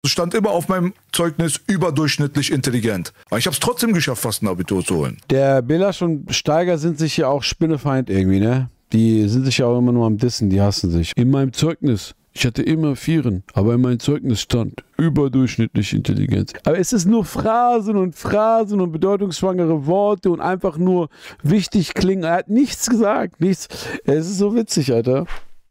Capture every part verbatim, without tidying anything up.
Es stand immer auf meinem Zeugnis überdurchschnittlich intelligent. Aber ich habe es trotzdem geschafft, fast ein Abitur zu holen. Der Belasch und Steiger sind sich ja auch Spinnefeind irgendwie, ne? Die sind sich ja auch immer nur am Dissen, die hassen sich. In meinem Zeugnis, ich hatte immer Vieren, aber in meinem Zeugnis stand überdurchschnittlich Intelligenz. Aber es ist nur Phrasen und Phrasen und bedeutungsschwangere Worte und einfach nur wichtig klingen. Er hat nichts gesagt, nichts. Es ist so witzig, Alter.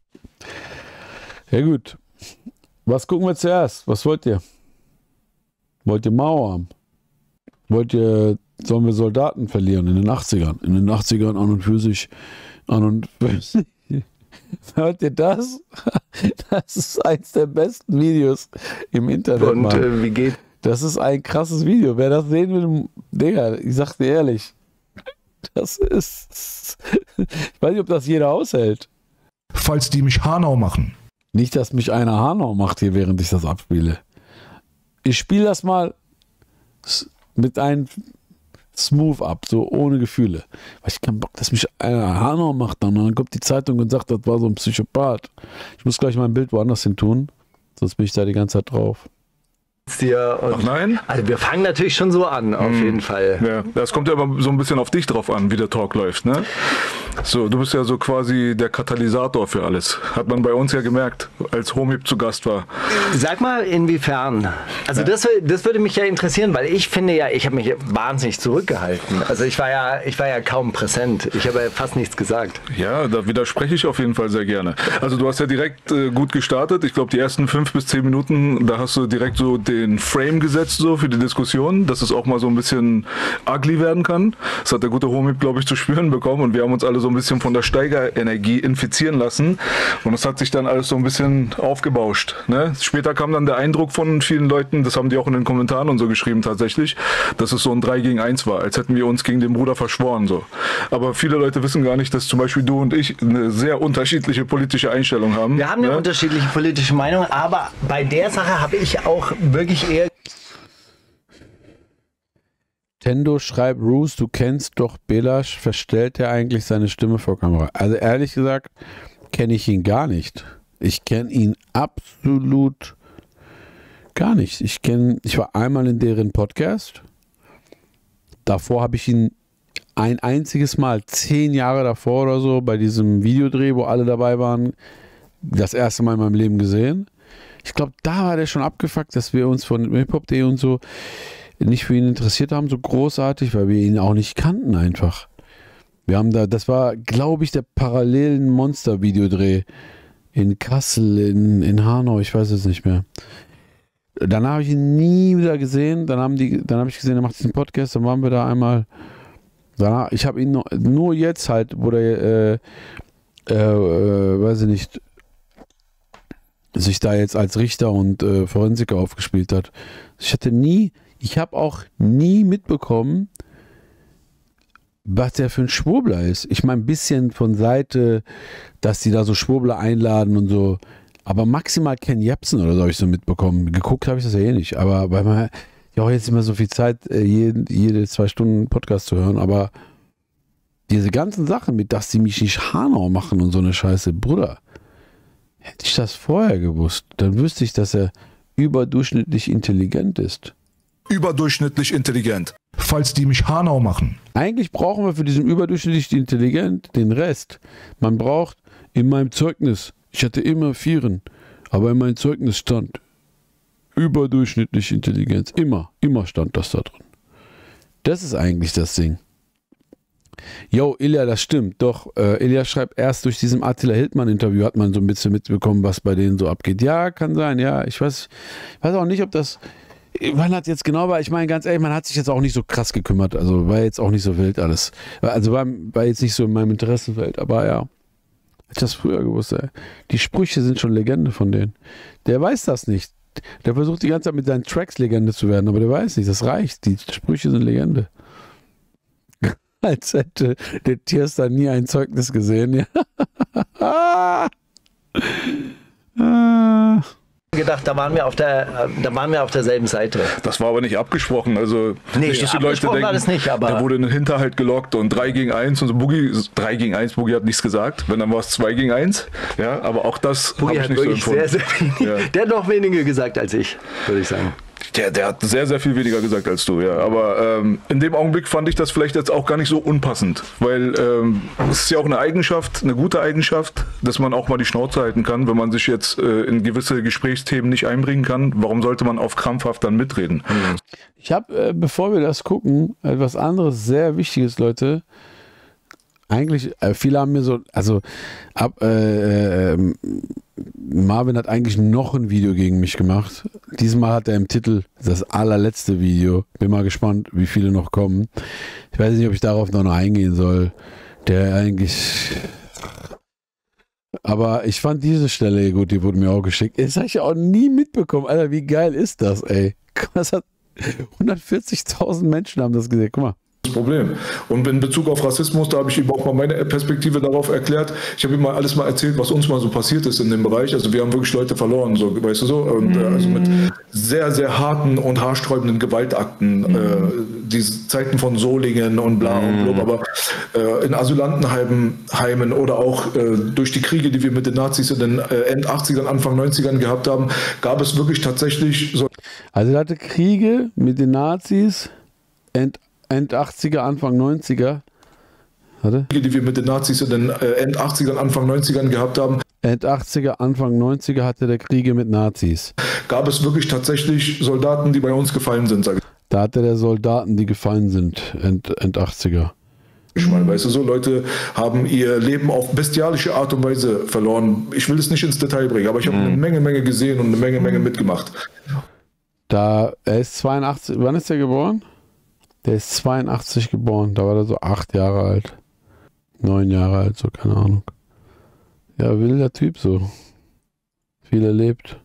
Ja gut. Was gucken wir zuerst? Was wollt ihr? Wollt ihr Mauer haben? Wollt ihr, sollen wir Soldaten verlieren in den achtzigern? In den achtzigern an und für sich, an und für sich. Hört ihr das? Das ist eins der besten Videos im Internet. Und äh, wie geht? Das ist ein krasses Video. Wer das sehen will, Digga, ich sag dir ehrlich, das ist, ich weiß nicht, ob das jeder aushält. Falls die mich Hanau machen. Nicht, dass mich einer Hanau macht hier, während ich das abspiele. Ich spiele das mal mit einem smooth ab, so ohne Gefühle. Weil ich keinen Bock, dass mich einer Hanau macht dann. Und dann kommt die Zeitung und sagt, das war so ein Psychopath. Ich muss gleich mein Bild woanders hin tun, sonst bin ich da die ganze Zeit drauf. Dir und Ach nein? Also wir fangen natürlich schon so an, auf Mhm. jeden Fall. Ja, das kommt ja immer so ein bisschen auf dich drauf an, wie der Talk läuft, ne? So, du bist ja so quasi der Katalysator für alles. Hat man bei uns ja gemerkt, als Homib zu Gast war. Sag mal, inwiefern? Also das, das würde mich ja interessieren, weil ich finde ja, ich habe mich wahnsinnig zurückgehalten. Also ich war ja, ich war ja kaum präsent. Ich habe ja fast nichts gesagt. Ja, da widerspreche ich auf jeden Fall sehr gerne. Also du hast ja direkt äh, gut gestartet. Ich glaube, die ersten fünf bis zehn Minuten, da hast du direkt so den Frame gesetzt so für die Diskussion, dass es auch mal so ein bisschen ugly werden kann. Das hat der gute Homib, glaube ich, zu spüren bekommen und wir haben uns alle so ein bisschen von der Steigerenergie infizieren lassen und es hat sich dann alles so ein bisschen aufgebauscht. Ne? Später kam dann der Eindruck von vielen Leuten, das haben die auch in den Kommentaren und so geschrieben tatsächlich, dass es so ein drei gegen eins war, als hätten wir uns gegen den Bruder verschworen. So. Aber viele Leute wissen gar nicht, dass zum Beispiel du und ich eine sehr unterschiedliche politische Einstellung haben. Wir haben eine ne? unterschiedliche politische Meinung, aber bei der Sache habe ich auch wirklich eher... Tendo schreibt, Roos, du kennst doch Belasch, verstellt er eigentlich seine Stimme vor Kamera? Also ehrlich gesagt, kenne ich ihn gar nicht. Ich kenne ihn absolut gar nicht. Ich kenne, ich war einmal in deren Podcast. Davor habe ich ihn ein einziges Mal, zehn Jahre davor oder so, bei diesem Videodreh, wo alle dabei waren, das erste Mal in meinem Leben gesehen. Ich glaube, da war der schon abgefuckt, dass wir uns von hiphop punkt de und so nicht für ihn interessiert haben, so großartig, weil wir ihn auch nicht kannten einfach. Wir haben da, das war, glaube ich, der parallelen Monster-Videodreh in Kassel, in, in Hanau, ich weiß es nicht mehr. Dann habe ich ihn nie wieder gesehen, dann haben die, dann habe ich gesehen, er macht diesen Podcast, dann waren wir da einmal, danach, ich habe ihn nur, nur jetzt halt, wo der, äh, äh, äh, weiß ich nicht, sich da jetzt als Richter und äh, Forensiker aufgespielt hat. Ich hatte nie, ich habe auch nie mitbekommen, was der für ein Schwurbler ist. Ich meine, ein bisschen von Seite, dass die da so Schwurbler einladen und so. Aber maximal Ken Jebsen oder so habe ich so mitbekommen. Geguckt habe ich das ja eh nicht. Aber weil man ja auch jetzt immer so viel Zeit, jede, jede zwei Stunden Podcast zu hören. Aber diese ganzen Sachen mit, dass die mich nicht Hanau machen und so eine Scheiße, Bruder. Hätte ich das vorher gewusst, dann wüsste ich, dass er überdurchschnittlich intelligent ist. Überdurchschnittlich intelligent. Falls die mich Hanau machen. Eigentlich brauchen wir für diesen überdurchschnittlich intelligent den Rest. Man braucht in meinem Zeugnis, ich hatte immer Vieren, aber in meinem Zeugnis stand überdurchschnittlich Intelligenz. Immer, immer stand das da drin. Das ist eigentlich das Ding. Jo, Ilja, das stimmt. Doch, äh, Ilja schreibt, erst durch diesem Attila Hildmann-Interview hat man so ein bisschen mitbekommen, was bei denen so abgeht. Ja, kann sein, ja. Ich weiß, ich weiß auch nicht, ob das. Man hat jetzt genau, weil ich meine, ganz ehrlich, man hat sich jetzt auch nicht so krass gekümmert. Also war jetzt auch nicht so wild alles. Also war, war jetzt nicht so in meinem Interessenfeld, aber ja. Hätte ich das früher gewusst, ey. Die Sprüche sind schon Legende von denen. Der weiß das nicht. Der versucht die ganze Zeit mit seinen Tracks Legende zu werden, aber der weiß nicht, das reicht. Die Sprüche sind Legende. Als hätte der Tierstar nie ein Zeugnis gesehen. Ja. gedacht, da waren wir auf der, da waren wir auf derselben Seite. Das war aber nicht abgesprochen. Also nee, nicht, dass die Leute denken, war das nicht, aber da wurde in den Hinterhalt gelockt und drei gegen eins und so. Boogie, drei gegen eins, Boogie hat nichts gesagt. Wenn, dann war es zwei gegen eins. Ja, aber auch das habe ich nicht so empfunden. Sehr, sehr ja. Der hat noch weniger gesagt als ich, würde ich sagen. Der, der hat sehr, sehr viel weniger gesagt als du, ja. Aber ähm, in dem Augenblick fand ich das vielleicht jetzt auch gar nicht so unpassend. Weil ähm, es ist ja auch eine Eigenschaft, eine gute Eigenschaft, dass man auch mal die Schnauze halten kann, wenn man sich jetzt äh, in gewisse Gesprächsthemen nicht einbringen kann. Warum sollte man auf krampfhaft dann mitreden? Ich habe, äh, bevor wir das gucken, etwas anderes sehr Wichtiges, Leute. Eigentlich, äh, viele haben mir so, also ab, äh, äh, Marvin hat eigentlich noch ein Video gegen mich gemacht. Diesmal hat er im Titel das allerletzte Video. Bin mal gespannt, wie viele noch kommen. Ich weiß nicht, ob ich darauf noch eingehen soll. Der eigentlich... Aber ich fand diese Stelle gut, die wurde mir auch geschickt. Das habe ich auch nie mitbekommen. Alter, wie geil ist das, ey? Das hat hundertvierzigtausend Menschen haben das gesehen. Guck mal. Problem. Und in Bezug auf Rassismus, da habe ich ihm auch mal meine Perspektive darauf erklärt. Ich habe ihm mal alles mal erzählt, was uns mal so passiert ist in dem Bereich. Also wir haben wirklich Leute verloren, so, weißt du so, und äh, also mit sehr, sehr harten und haarsträubenden Gewaltakten, mm. äh, diese Zeiten von Solingen und bla mm. und bla, aber äh, in Asylantenheimen Heimen oder auch äh, durch die Kriege, die wir mit den Nazis in den äh, End achtzigern, Anfang neunzigern gehabt haben, gab es wirklich tatsächlich so. Also er hatte Kriege mit den Nazis, End End achtziger, Anfang neunziger. Warte. Die wir mit den Nazis in den äh, End achtzigern, Anfang neunzigern gehabt haben. End achtziger, Anfang neunziger hatte der Kriege mit Nazis. Gab es wirklich tatsächlich Soldaten, die bei uns gefallen sind, sage ich. Da hatte der Soldaten, die gefallen sind, End, End achtziger. Mal, weißt du, so Leute haben ihr Leben auf bestialische Art und Weise verloren. Ich will es nicht ins Detail bringen, aber ich habe mhm. eine Menge, Menge gesehen und eine Menge, Menge mitgemacht. Da, er ist zweiundachtzig, wann ist er geboren? Der ist zweiundachtzig geboren, da war er so acht Jahre alt. Neun Jahre alt, so, keine Ahnung. Ja, wilder Typ so. Viel erlebt.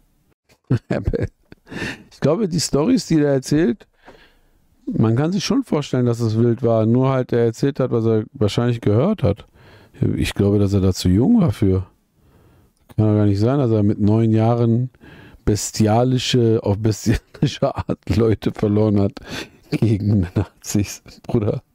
Ich glaube, die Storys, die er erzählt, man kann sich schon vorstellen, dass es wild war. Nur halt, er erzählt hat, was er wahrscheinlich gehört hat. Ich glaube, dass er da zu jung war für. Kann ja gar nicht sein, dass er mit neun Jahren bestialische, auf bestialische Art Leute verloren hat. Gegen Nazis, Bruder.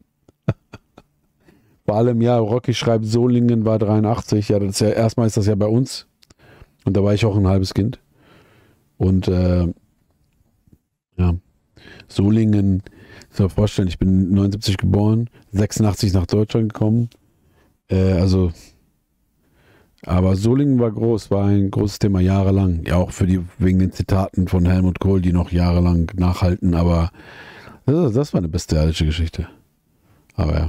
Vor allem, ja, Rocky schreibt, Solingen war dreiundachtzig. Ja, das ist ja, erstmal ist das ja bei uns. Und da war ich auch ein halbes Kind. Und, äh, ja, Solingen, ich muss mir vorstellen, ich bin neunundsiebzig geboren, sechsundachtzig nach Deutschland gekommen. Äh, also, aber Solingen war groß, war ein großes Thema jahrelang. Ja, auch für die, wegen den Zitaten von Helmut Kohl, die noch jahrelang nachhalten, aber das, das war eine bestialische Geschichte. Aber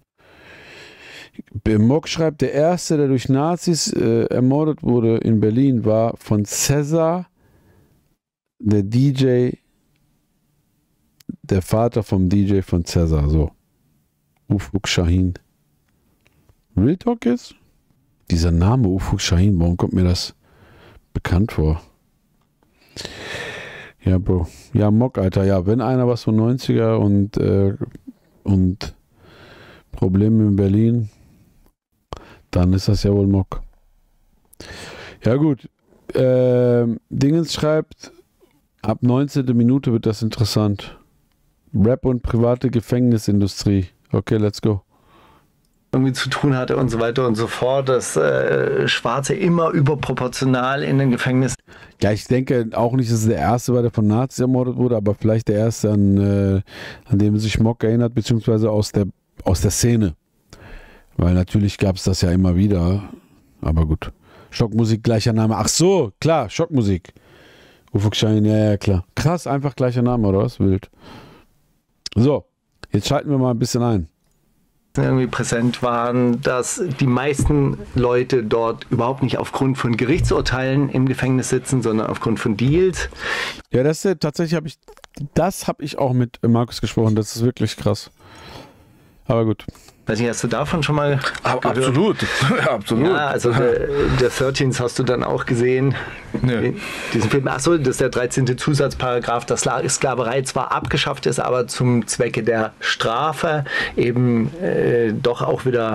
ja. Mock schreibt, der erste, der durch Nazis äh, ermordet wurde in Berlin, war von Cäsar, der D J, der Vater vom D J von Cäsar, so. Ufuk Shahin. Real Talk jetzt? Dieser Name Ufuk Shahin, warum kommt mir das bekannt vor? Ja, Bro. Ja, Mock, Alter. Ja, wenn einer was von neunziger und, äh, und Probleme in Berlin, dann ist das ja wohl Mock. Ja, gut. Ähm, Dingens schreibt, ab neunzehnte Minute wird das interessant. Rap und private Gefängnisindustrie. Okay, let's go. Irgendwie zu tun hatte und so weiter und so fort, dass äh, Schwarze immer überproportional in den Gefängnissen. Ja, ich denke auch nicht, dass es der erste war, der von Nazis ermordet wurde, aber vielleicht der erste, an, äh, an dem sich Mock erinnert, beziehungsweise aus der, aus der Szene. Weil natürlich gab es das ja immer wieder, aber gut. Schockmusik, gleicher Name. Ach so, klar, Schockmusik. Ufuk Shahin, ja, ja, klar. Krass, einfach gleicher Name, oder was? Wild. So, jetzt schalten wir mal ein bisschen ein. Irgendwie präsent waren, dass die meisten Leute dort überhaupt nicht aufgrund von Gerichtsurteilen im Gefängnis sitzen, sondern aufgrund von Deals. Ja, das ist tatsächlich, habe ich, das habe ich auch mit Markus gesprochen, das ist wirklich krass. Aber gut. Weiß nicht, hast du davon schon mal gehört? Absolut, ja, absolut. Ja, also der, der dreizehn hast du dann auch gesehen, nee. Diesen Film. Achso, das ist der dreizehnte Zusatzparagraph, dass Sklaverei zwar abgeschafft ist, aber zum Zwecke der Strafe eben äh, doch auch wieder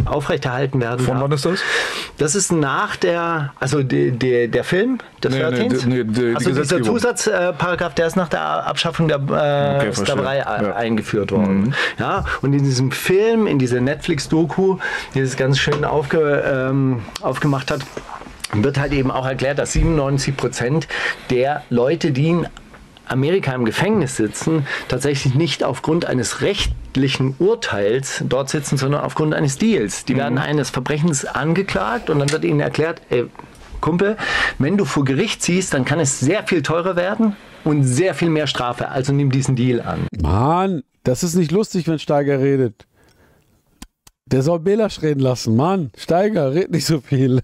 aufrechterhalten werden Von darf. wann ist das? Das ist nach der, also die, die, der Film des Nee, nee, vierzehn. die- nee, die- also die dieser Gesetzgebung. Zusatzparagraph, der ist nach der Abschaffung der äh, Okay, Sklaverei verstehe. Ja. eingeführt worden. Ja, und in diesem Film, in dieser Netflix-Doku, die das ganz schön aufge, ähm, aufgemacht hat, wird halt eben auch erklärt, dass siebenundneunzig Prozent der Leute, die in Amerika im Gefängnis sitzen, tatsächlich nicht aufgrund eines rechtlichen Urteils dort sitzen, sondern aufgrund eines Deals. Die mhm. werden eines Verbrechens angeklagt und dann wird ihnen erklärt, ey, Kumpel, wenn du vor Gericht ziehst, dann kann es sehr viel teurer werden und sehr viel mehr Strafe. Also nimm diesen Deal an. Mann, das ist nicht lustig, wenn Steiger redet. Der soll Belasch reden lassen. Mann, Steiger, red nicht so viel.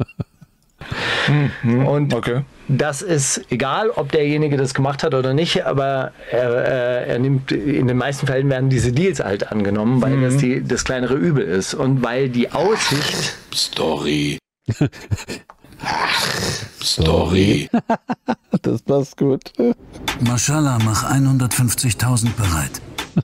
Und Okay. das ist egal, ob derjenige das gemacht hat oder nicht, aber er, äh, er nimmt, in den meisten Fällen werden diese Deals halt angenommen, weil mhm. das die, das kleinere Übel ist und weil die Aussicht... Story. Story. Das passt gut. Mashallah, mach hundertfünfzigtausend bereit.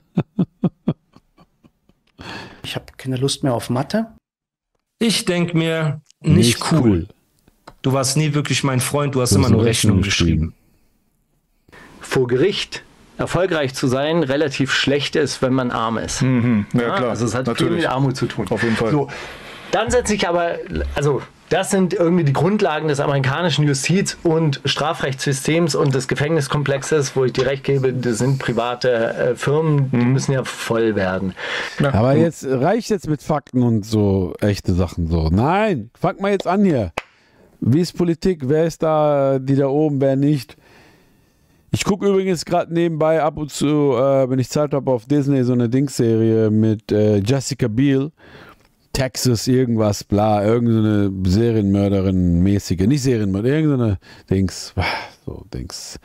Ich habe keine Lust mehr auf Mathe. Ich denke mir, nicht, nicht cool. cool. Du warst nie wirklich mein Freund, du hast du immer nur Rechnungen geschrieben. Vor Gericht erfolgreich zu sein, relativ schlecht ist, wenn man arm ist. Mhm. Ja, ja, klar. also es hat Natürlich. viel mit Armut zu tun. Auf jeden Fall. So, dann setze ich aber, also das sind irgendwie die Grundlagen des amerikanischen Justiz- und Strafrechtssystems und des Gefängniskomplexes, wo ich dir recht gebe, das sind private äh, Firmen, die mhm. müssen ja voll werden. Ja. Aber jetzt reicht jetzt mit Fakten und so echte Sachen so. Nein, fang mal jetzt an hier. Wie ist Politik? Wer ist da, die da oben, wer nicht? Ich gucke übrigens gerade nebenbei ab und zu, äh, wenn ich Zeit habe, auf Disney so eine Dings-Serie mit äh, Jessica Biel. Texas, irgendwas, bla, irgendeine Serienmörderin mäßige, nicht Serienmörderin, irgendeine Dings, so Dings.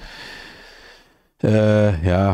Äh, ja,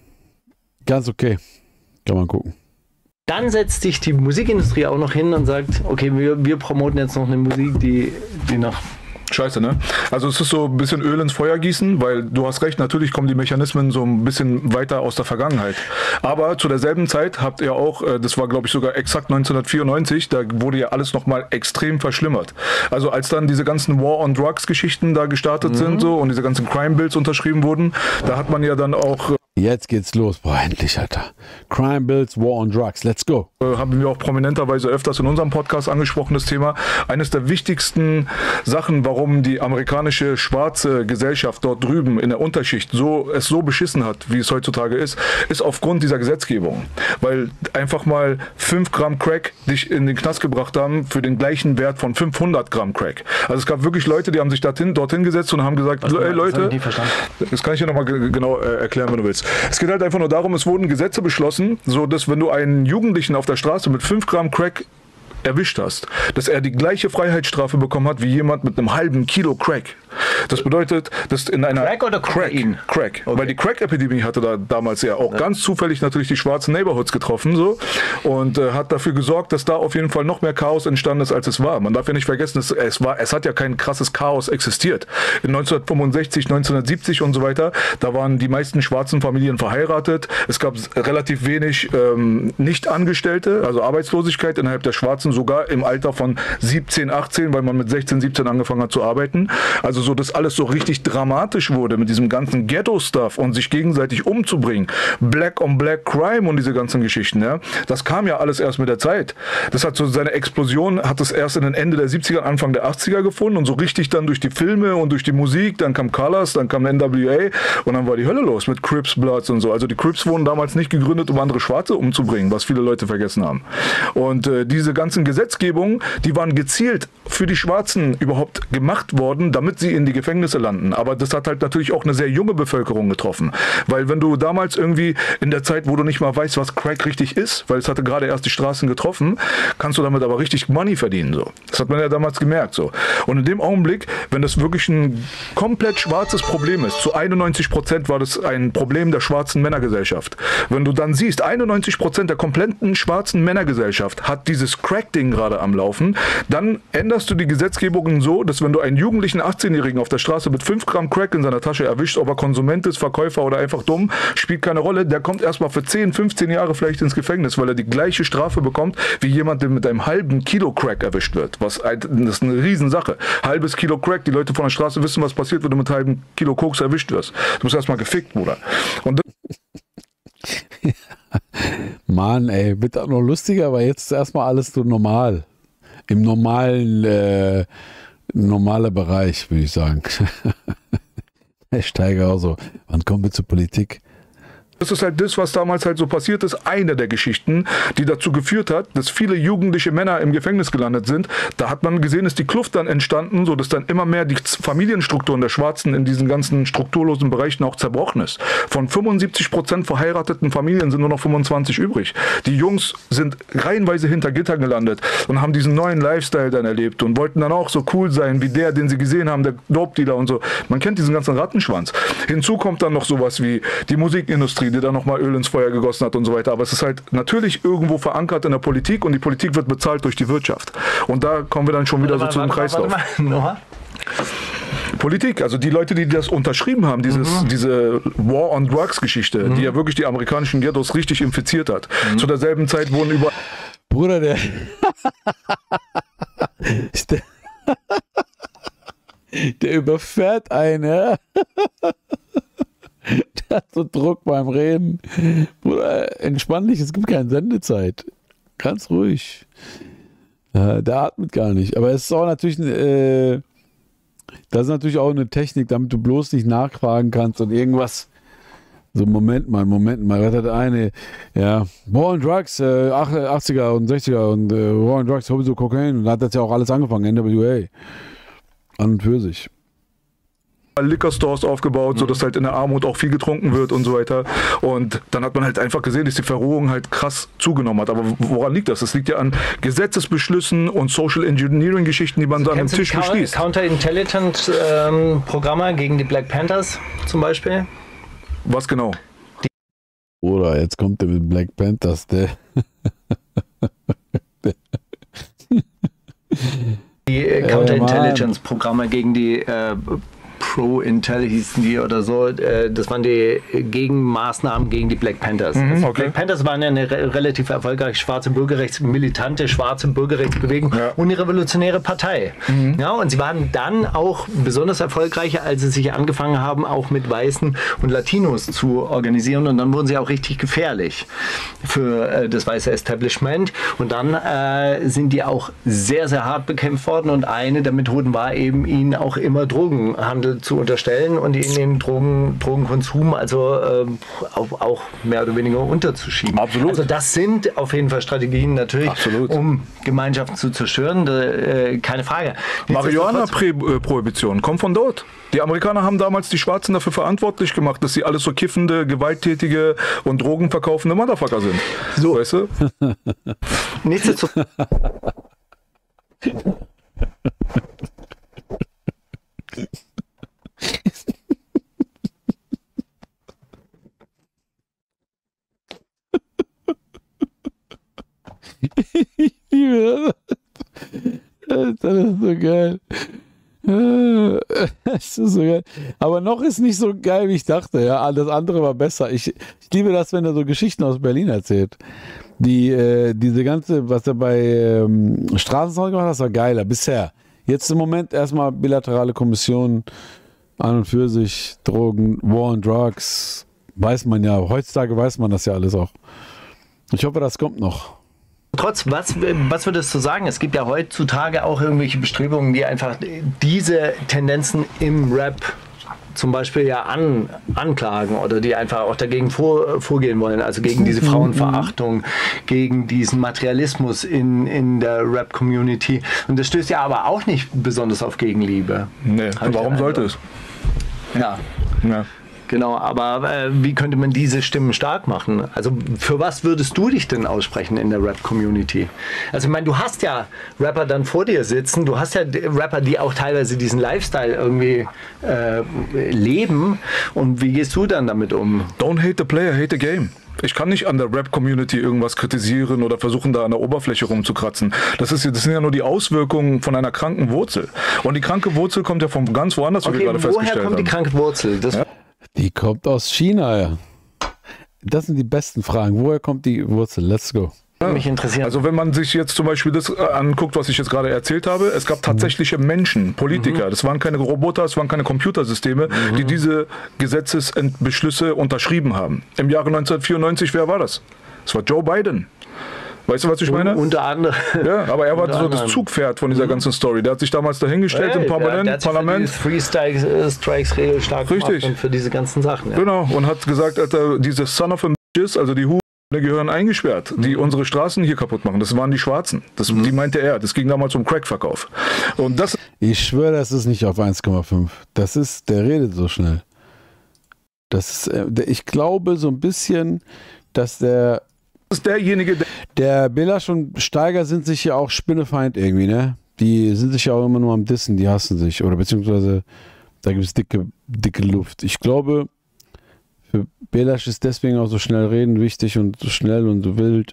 ganz okay, kann man gucken. Dann setzt sich die Musikindustrie auch noch hin und sagt, okay, wir, wir promoten jetzt noch eine Musik, die, die noch... Scheiße, ne? Also es ist so ein bisschen Öl ins Feuer gießen, weil du hast recht, natürlich kommen die Mechanismen so ein bisschen weiter aus der Vergangenheit. Aber zu derselben Zeit habt ihr auch, das war glaube ich sogar exakt neunzehnhundertvierundneunzig, da wurde ja alles nochmal extrem verschlimmert. Also als dann diese ganzen War on Drugs Geschichten da gestartet mhm. sind so und diese ganzen Crime Bills unterschrieben wurden, da hat man ja dann auch... Jetzt geht's los. Boah, endlich, Alter. Crime Bills, War on Drugs. Let's go. Äh, haben wir auch prominenterweise öfters in unserem Podcast angesprochen, das Thema. Eines der wichtigsten Sachen, warum die amerikanische schwarze Gesellschaft dort drüben in der Unterschicht so, es so beschissen hat, wie es heutzutage ist, ist aufgrund dieser Gesetzgebung. Weil einfach mal fünf Gramm Crack dich in den Knast gebracht haben für den gleichen Wert von fünfhundert Gramm Crack. Also es gab wirklich Leute, die haben sich dorthin, dorthin gesetzt und haben gesagt, ey Leute, das, das kann ich dir nochmal g- genau äh, erklären, wenn du willst. Es geht halt einfach nur darum, es wurden Gesetze beschlossen, so dass wenn du einen Jugendlichen auf der Straße mit fünf Gramm Crack erwischt hast, dass er die gleiche Freiheitsstrafe bekommen hat wie jemand mit einem halben Kilo Crack. Das bedeutet, dass in einer Crack oder Kokain? Crack, Crack. Okay. Weil die Crack-Epidemie hatte da damals ja auch ja. ganz zufällig natürlich die schwarzen Neighborhoods getroffen so und äh, hat dafür gesorgt, dass da auf jeden Fall noch mehr Chaos entstanden ist, als es war. Man darf ja nicht vergessen, es, es war, es hat ja kein krasses Chaos existiert. In neunzehnhundertfünfundsechzig, neunzehnhundertsiebzig und so weiter, da waren die meisten schwarzen Familien verheiratet. Es gab relativ wenig ähm, Nicht-Angestellte, also Arbeitslosigkeit innerhalb der Schwarzen, sogar im Alter von siebzehn, achtzehn, weil man mit sechzehn, siebzehn angefangen hat zu arbeiten. Also so, dass alles so richtig dramatisch wurde mit diesem ganzen Ghetto-Stuff und sich gegenseitig umzubringen. Black on Black Crime und diese ganzen Geschichten, ja. Das kam ja alles erst mit der Zeit. Das hat so seine Explosion, hat es erst in den Ende der siebziger, Anfang der achtziger gefunden und so richtig dann durch die Filme und durch die Musik, dann kam Colors, dann kam N W A und dann war die Hölle los mit Crips, Bloods und so. Also die Crips wurden damals nicht gegründet, um andere Schwarze umzubringen, was viele Leute vergessen haben. Und äh, diese ganzen Gesetzgebungen, die waren gezielt für die Schwarzen überhaupt gemacht worden, damit sie in die Gefängnisse landen. Aber das hat halt natürlich auch eine sehr junge Bevölkerung getroffen. Weil wenn du damals irgendwie in der Zeit, wo du nicht mal weißt, was Crack richtig ist, weil es hatte gerade erst die Straßen getroffen, kannst du damit aber richtig Money verdienen. So. Das hat man ja damals gemerkt. So. Und in dem Augenblick, wenn das wirklich ein komplett schwarzes Problem ist, zu einundneunzig Prozent war das ein Problem der schwarzen Männergesellschaft. Wenn du dann siehst, einundneunzig Prozent der kompletten schwarzen Männergesellschaft hat dieses Crack-Ding gerade am Laufen, dann änderst du die Gesetzgebungen so, dass wenn du einen jugendlichen achtzehnjährigen fünfzehnjährigen auf der Straße mit fünf Gramm Crack in seiner Tasche erwischt, ob er Konsument ist, Verkäufer oder einfach dumm, spielt keine Rolle. Der kommt erstmal für zehn, fünfzehn Jahre vielleicht ins Gefängnis, weil er die gleiche Strafe bekommt, wie jemand, der mit einem halben Kilo Crack erwischt wird. Was ein, das ist eine Riesensache. Halbes Kilo Crack, die Leute von der Straße wissen, was passiert, wenn du mit halbem Kilo Koks erwischt wirst. Du musst erstmal gefickt, Bruder. Und Mann, ey, wird auch noch lustiger, aber jetzt ist erstmal alles so normal. Im normalen, äh, normaler Bereich, würde ich sagen. Herr Steiger auch so. Wann kommen wir zur Politik? das ist halt das, was damals halt so passiert ist. Eine der Geschichten, die dazu geführt hat, dass viele jugendliche Männer im Gefängnis gelandet sind. Da hat man gesehen, ist die Kluft dann entstanden, so dass dann immer mehr die Familienstrukturen der Schwarzen in diesen ganzen strukturlosen Bereichen auch zerbrochen ist. Von fünfundsiebzig Prozent verheirateten Familien sind nur noch fünfundzwanzig übrig. Die Jungs sind reihenweise hinter Gittern gelandet und haben diesen neuen Lifestyle dann erlebt und wollten dann auch so cool sein wie der, den sie gesehen haben, der Dope-Dealer und so. Man kennt diesen ganzen Rattenschwanz. Hinzu kommt dann noch sowas wie die Musikindustrie, die dann nochmal Öl ins Feuer gegossen hat und so weiter. Aber es ist halt natürlich irgendwo verankert in der Politik und die Politik wird bezahlt durch die Wirtschaft. Und da kommen wir dann schon wieder warte so mal, zu dem Kreislauf. Warte mal, warte mal. Politik, also die Leute, die das unterschrieben haben, dieses, mhm. diese War on Drugs Geschichte, mhm. die ja wirklich die amerikanischen Ghettos richtig infiziert hat. Mhm. Zu derselben Zeit wurden über... Bruder, der... der, der überfährt eine. Der hat so Druck beim Reden. Bruder, entspann dich, es gibt keine Sendezeit. Ganz ruhig. Ja, der atmet gar nicht. Aber es ist auch natürlich... Äh, Das ist natürlich auch eine Technik, damit du bloß nicht nachfragen kannst und irgendwas. So, Moment mal, Moment mal. Was hat eine? Ja, War on Drugs, äh, achtziger und sechziger und äh, War on Drugs, sowieso Kokain. Und da hat das ja auch alles angefangen, N W A. An und für sich. Liquor Stores aufgebaut, so dass halt in der Armut auch viel getrunken wird und so weiter. Und dann hat man halt einfach gesehen, dass die Verrohung halt krass zugenommen hat. Aber woran liegt das? Das liegt ja an Gesetzesbeschlüssen und Social Engineering Geschichten, die man so an einem Tisch beschließt. Counterintelligence ähm, Programme gegen die Black Panthers zum Beispiel? Was genau? Oder jetzt kommt der mit Black Panthers, der. Die äh, Counterintelligence Programme gegen die äh, Pro-Intel hießen die oder so, das waren die Gegenmaßnahmen gegen die Black Panthers. Mhm, okay. Die Black Panthers waren ja eine re relativ erfolgreiche schwarze Bürgerrechts-, militante schwarze Bürgerrechtsbewegung ja. und eine revolutionäre Partei. Mhm. Ja, und sie waren dann auch besonders erfolgreich, als sie sich angefangen haben, auch mit Weißen und Latinos zu organisieren, und dann wurden sie auch richtig gefährlich für äh, das weiße Establishment, und dann äh, sind die auch sehr, sehr hart bekämpft worden, und eine der Methoden war eben, ihnen auch immer Drogenhandel zu unterstellen und ihnen den Drogen, Drogenkonsum also äh, auch, auch mehr oder weniger unterzuschieben. Absolut. Also das sind auf jeden Fall Strategien natürlich, Absolut. um Gemeinschaften zu zerstören, äh, keine Frage. Marihuana-Prohibition kommt von dort. Die Amerikaner haben damals die Schwarzen dafür verantwortlich gemacht, dass sie alles so kiffende, gewalttätige und drogenverkaufende Motherfucker sind. So, weißt du? Nichtsdestotrotz. Ich liebe das. Das ist so geil. Das ist so geil. Aber noch ist nicht so geil, wie ich dachte. Ja, das andere war besser. Ich, ich liebe das, wenn er so Geschichten aus Berlin erzählt. Die, äh, diese ganze, was er bei ähm, Straßensound gemacht hat, das war geiler bisher. Jetzt im Moment erstmal bilaterale Kommission an und für sich, Drogen, War on Drugs, weiß man ja. Heutzutage weiß man das ja alles auch. Ich hoffe, das kommt noch. Trotz, was, was würdest du sagen? Es gibt ja heutzutage auch irgendwelche Bestrebungen, die einfach diese Tendenzen im Rap zum Beispiel ja an, anklagen oder die einfach auch dagegen vor, vorgehen wollen, also gegen diese Frauenverachtung, gegen diesen Materialismus in, in der Rap-Community. Und das stößt ja aber auch nicht besonders auf Gegenliebe. Nee, warum sollte es? Ja. ja. Genau, aber äh, wie könnte man diese Stimmen stark machen? Also für was würdest du dich denn aussprechen in der Rap-Community? Also ich meine, du hast ja Rapper dann vor dir sitzen, du hast ja Rapper, die auch teilweise diesen Lifestyle irgendwie äh, leben, und wie gehst du dann damit um? Don't hate the player, hate the game. Ich kann nicht an der Rap-Community irgendwas kritisieren oder versuchen, da an der Oberfläche rumzukratzen. Das, ist, das sind ja nur die Auswirkungen von einer kranken Wurzel. Und die kranke Wurzel kommt ja von ganz woanders, wie Okay, wir gerade festgestellt haben. woher kommt die kranke Wurzel? Das Ja. Die kommt aus China, ja. Das sind die besten Fragen. Woher kommt die Wurzel? Let's go. würde mich interessieren. Also wenn man sich jetzt zum Beispiel das äh, anguckt, was ich jetzt gerade erzählt habe, es gab tatsächliche Menschen, Politiker, das waren keine Roboter, es waren keine Computersysteme, die diese Gesetzesbeschlüsse unterschrieben haben. Im Jahre neunzehnhundertvierundneunzig, wer war das? Das war Joe Biden. Weißt du, was ich meine? Unter anderem. Ja, aber er war Unter so das anderem. Zugpferd von dieser ganzen Story. Der hat sich damals dahingestellt im Parlament. Der hat sich Parlament. für die Three-Strikes-Regel stark Richtig. gemacht und für diese ganzen Sachen. Ja. Genau, und hat gesagt, Alter, diese Son of a Bitches, also die Hu gehören eingesperrt, die unsere Straßen hier kaputt machen. Das waren die Schwarzen. Das, Die meinte er. Das ging damals um Crackverkauf. Und das Ich schwöre, das ist nicht auf eins Komma fünf. Das ist, der redet so schnell. Das ist, äh, der- ich glaube so ein bisschen, dass der, ist derjenige, der der Belasch und Steiger sind sich ja auch Spinnefeind irgendwie, ne? Die sind sich ja auch immer nur am Dissen, die hassen sich. Oder beziehungsweise da gibt es dicke, dicke Luft. Ich glaube, für Belasch ist deswegen auch so schnell reden wichtig und so schnell und so wild.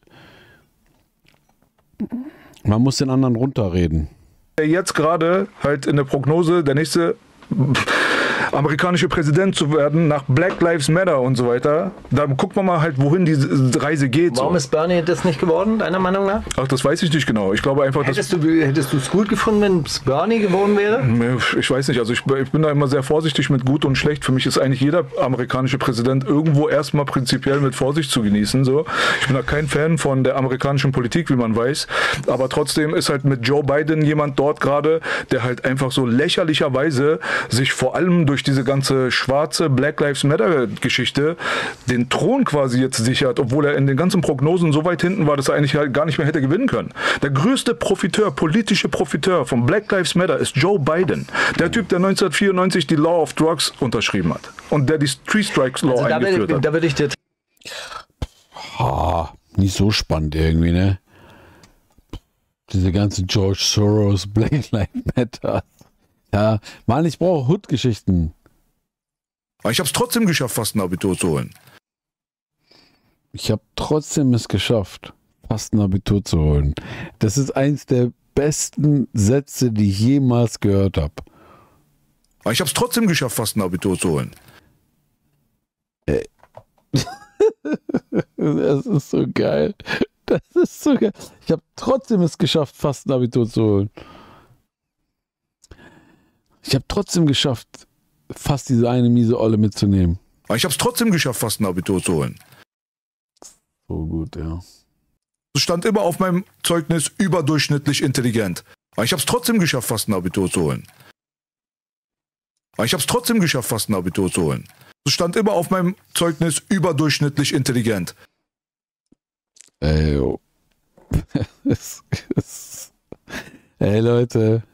Man muss den anderen runterreden. jetzt gerade halt in der Prognose der nächste amerikanische Präsident zu werden nach Black Lives Matter und so weiter, da guckt man mal halt, wohin die Reise geht. Warum So. ist Bernie das nicht geworden, deiner Meinung nach? Ach, das weiß ich nicht genau. Ich glaube einfach, dass Hättest du hättest du es gut gefunden, wenn es Bernie geworden wäre? ich weiß nicht, also ich, ich bin da immer sehr vorsichtig mit gut und schlecht. Für mich ist eigentlich jeder amerikanische Präsident irgendwo erstmal prinzipiell mit Vorsicht zu genießen. So. Ich bin da kein Fan von der amerikanischen Politik, wie man weiß. Aber trotzdem ist halt mit Joe Biden jemand dort gerade, der halt einfach so lächerlicherweise sich vor allem durch diese ganze schwarze Black Lives Matter Geschichte den Thron quasi jetzt sichert, obwohl er in den ganzen Prognosen so weit hinten war, dass er eigentlich halt gar nicht mehr hätte gewinnen können. Der größte Profiteur, politische Profiteur von Black Lives Matter ist Joe Biden. Der Typ, der neunzehnhundertvierundneunzig die Law of Drugs unterschrieben hat und der die Three Strikes Law Also da, eingeführt will, hat. da würde ich dir Ah, nicht so spannend irgendwie, ne? Diese ganze George Soros, Black Lives Matter. Ja, Mann, ich brauche Hood-Geschichten. Aber ich habe es trotzdem geschafft, fast ein Abitur zu holen. Ich habe trotzdem es geschafft, fast ein Abitur zu holen. Das ist eins der besten Sätze, die ich jemals gehört habe. Aber ich habe es trotzdem geschafft, fast ein Abitur zu holen. Das ist so geil. Das ist so geil. Ich habe trotzdem es geschafft, fast ein Abitur zu holen. Ich habe trotzdem geschafft, fast diese eine miese Olle mitzunehmen. Aber ich habe es trotzdem geschafft, fast ein Abitur zu holen. So gut, ja. Es stand immer auf meinem Zeugnis überdurchschnittlich intelligent. Aber ich habe es trotzdem geschafft, fast ein Abitur zu holen. Aber ich habe es trotzdem geschafft, fast ein Abitur zu holen. Es stand immer auf meinem Zeugnis überdurchschnittlich intelligent. Ey, yo. Es- es- Ey, Leute.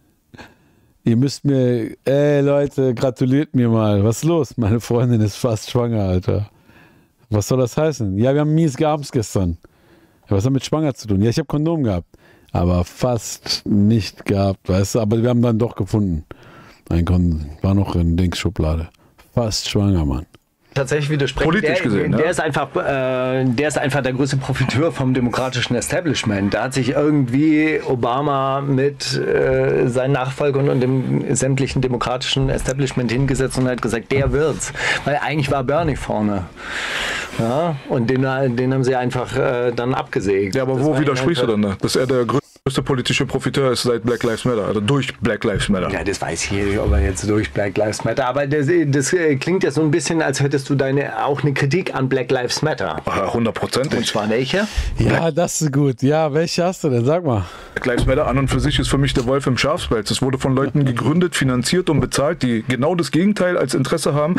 Ihr müsst mir, ey, Leute, gratuliert mir mal. Was ist los? Meine Freundin ist fast schwanger, Alter. Was soll das heißen? Ja, wir haben mies geabends gestern. Ja, was hat mit schwanger zu tun? Ja, ich habe Kondom gehabt. Aber fast nicht gehabt, weißt du? Aber wir haben dann doch gefunden. Ein Kondom war noch in Dingsschublade. Fast schwanger, Mann. tatsächlich widersprechen. Politisch der, gesehen, der ja. ist einfach, äh, der ist einfach der größte Profiteur vom demokratischen Establishment. Da hat sich irgendwie Obama mit äh, seinen Nachfolgern und dem sämtlichen demokratischen Establishment hingesetzt und hat gesagt, der wird's. Weil eigentlich war Bernie vorne. Ja, und den, den haben sie einfach äh, dann abgesägt. Ja, aber Das wo war widersprichst du einfach- dann da? Dass er der größte politische Profiteur ist seit Black Lives Matter, also durch Black Lives Matter. Ja, das weiß ich nicht, ob er jetzt durch Black Lives Matter, aber das, das äh, klingt ja so ein bisschen, als hättest du deine auch eine Kritik an Black Lives Matter. Ah, Und hundertprozentig. zwar welche? Ja, das ist gut. Ja, welche hast du denn? Sag mal. Black Lives Matter an und für sich ist für mich der Wolf im Schafspelz. Es wurde von Leuten gegründet, finanziert und bezahlt, die genau das Gegenteil als Interesse haben.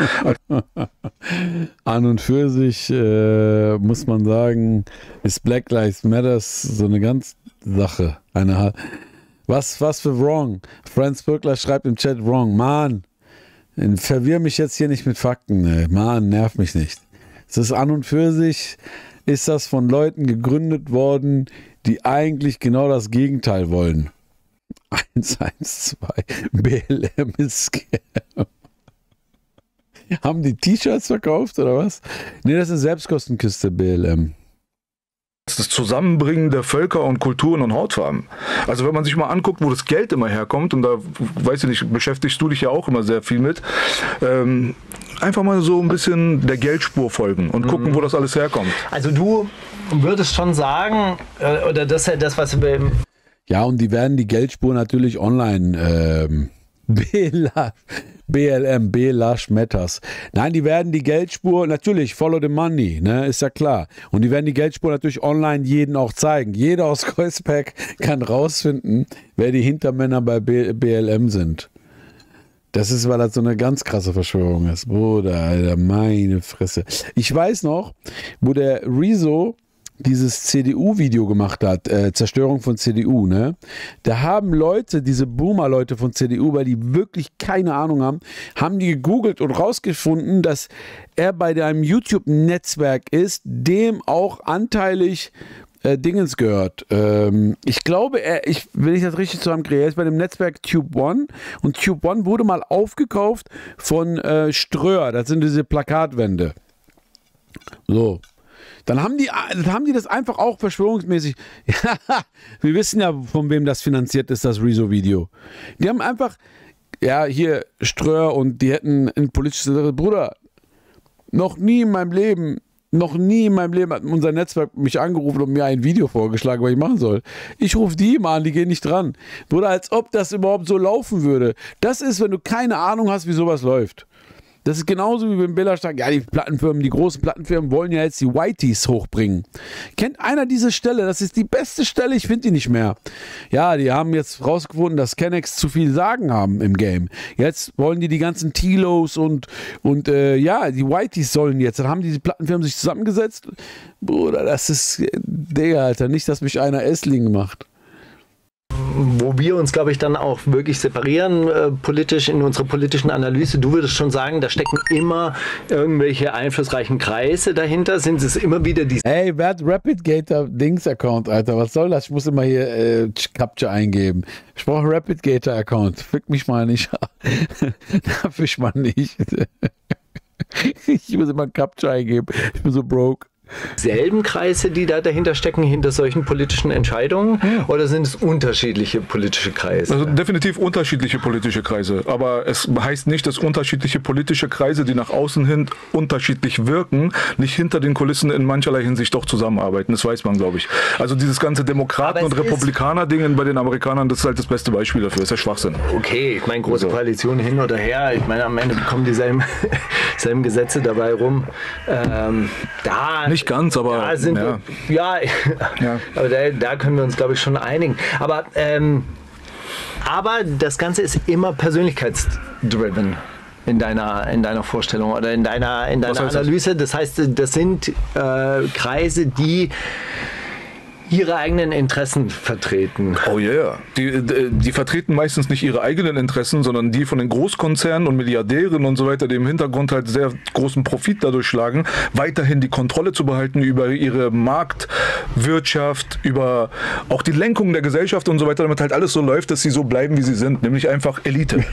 An und für sich äh, muss man sagen, ist Black Lives Matter so eine ganz Sache. Eine ha- was, was für wrong? Franz Birkler schreibt im Chat wrong. Mann, verwirr mich jetzt hier nicht mit Fakten. Ey. Mann, nerv mich nicht. Es ist an und für sich, ist das von Leuten gegründet worden, die eigentlich genau das Gegenteil wollen. eins eins zwei B L M ist Scam. Haben die T-Shirts verkauft oder was? Nee, das ist eine Selbstkostenkiste, B L M. Das Zusammenbringen der Völker und Kulturen und Hautfarben. Also wenn man sich mal anguckt, wo das Geld immer herkommt, und da, weiß ich nicht, beschäftigst du dich ja auch immer sehr viel mit, ähm, einfach mal so ein bisschen der Geldspur folgen und gucken, mhm. wo das alles herkommt. Also du würdest schon sagen, äh, oder das ist ja das, was wir... Ja, und die werden die Geldspur natürlich online ähm, B L M, Belash Matters. Nein, die werden die Geldspur, natürlich, follow the money, ne, ist ja klar. Und die werden die Geldspur natürlich online jeden auch zeigen. Jeder aus Kreuzberg kann rausfinden, wer die Hintermänner bei B L M sind. Das ist, weil das so eine ganz krasse Verschwörung ist. Bruder, Alter, meine Fresse. Ich weiß noch, wo der Rezo dieses C D U-Video gemacht hat, äh, Zerstörung von C D U, ne? Da haben Leute, diese Boomer-Leute von C D U, weil die wirklich keine Ahnung haben, haben die gegoogelt und rausgefunden, dass er bei einem YouTube-Netzwerk ist, dem auch anteilig äh, Dingens gehört. Ähm, ich glaube, er, ich, wenn ich das richtig zusammenkriege, er ist bei dem Netzwerk Tube One und Tube One wurde mal aufgekauft von äh, Ströer, das sind diese Plakatwände. So. Dann haben die, dann haben die das einfach auch verschwörungsmäßig. Wir wissen ja, von wem das finanziert ist, das Rezo-Video. Die haben einfach, ja, hier Ströer und die hätten ein politisches, Bruder, noch nie in meinem Leben, noch nie in meinem Leben hat unser Netzwerk mich angerufen und mir ein Video vorgeschlagen, was ich machen soll. Ich rufe die immer an, die gehen nicht dran. Bruder, als ob das überhaupt so laufen würde. Das ist, wenn du keine Ahnung hast, wie sowas läuft. Das ist genauso wie beim Belash sagt, ja, die Plattenfirmen, die großen Plattenfirmen wollen ja jetzt die Whiteys hochbringen. Kennt einer diese Stelle? Das ist die beste Stelle, ich finde die nicht mehr. Ja, die haben jetzt rausgefunden, dass Kennex zu viel Sagen haben im Game. Jetzt wollen die die ganzen Tilos und, und äh, ja, die Whiteys sollen jetzt. Dann haben diese Plattenfirmen sich zusammengesetzt. Bruder, das ist, Digga, Alter, nicht, dass mich einer Essling macht. Wo wir uns, glaube ich, dann auch wirklich separieren äh, politisch in unserer politischen Analyse. Du würdest schon sagen, da stecken immer irgendwelche einflussreichen Kreise dahinter. Sind es immer wieder die... Ey, wer hat RapidGator Dings-Account, Alter? Was soll das? Ich muss immer hier äh, Capture eingeben. Ich brauche RapidGator-Account. Fick mich mal nicht. Fisch mal nicht. Ich muss immer Capture eingeben. Ich bin so broke. Selben Kreise, die da dahinter stecken, hinter solchen politischen Entscheidungen? Ja. Oder sind es unterschiedliche politische Kreise? Also definitiv unterschiedliche politische Kreise. Aber es heißt nicht, dass unterschiedliche politische Kreise, die nach außen hin unterschiedlich wirken, nicht hinter den Kulissen in mancherlei Hinsicht doch zusammenarbeiten. Das weiß man, glaube ich. Also dieses ganze Demokraten- und Republikaner-Ding bei den Amerikanern, das ist halt das beste Beispiel dafür. Das ist ja Schwachsinn. Okay, ich meine, große Koalition hin oder her. Ich meine, am Ende bekommen dieselben selben Gesetze dabei rum. Ähm, da... Nicht ganz, aber ja, sind ja. Wir, ja, ja. aber da, da können wir uns, glaube ich, schon einigen. Aber, ähm, aber das Ganze ist immer persönlichkeitsdriven in deiner, in deiner Vorstellung oder in deiner, in deiner Analyse. Das? das heißt, das sind äh, Kreise, die ihre eigenen Interessen vertreten. Oh ja, yeah. die, die, die vertreten meistens nicht ihre eigenen Interessen, sondern die von den Großkonzernen und Milliardären und so weiter, die im Hintergrund halt sehr großen Profit dadurch schlagen, weiterhin die Kontrolle zu behalten über ihre Marktwirtschaft, über auch die Lenkung der Gesellschaft und so weiter, damit halt alles so läuft, dass sie so bleiben, wie sie sind, nämlich einfach Elite.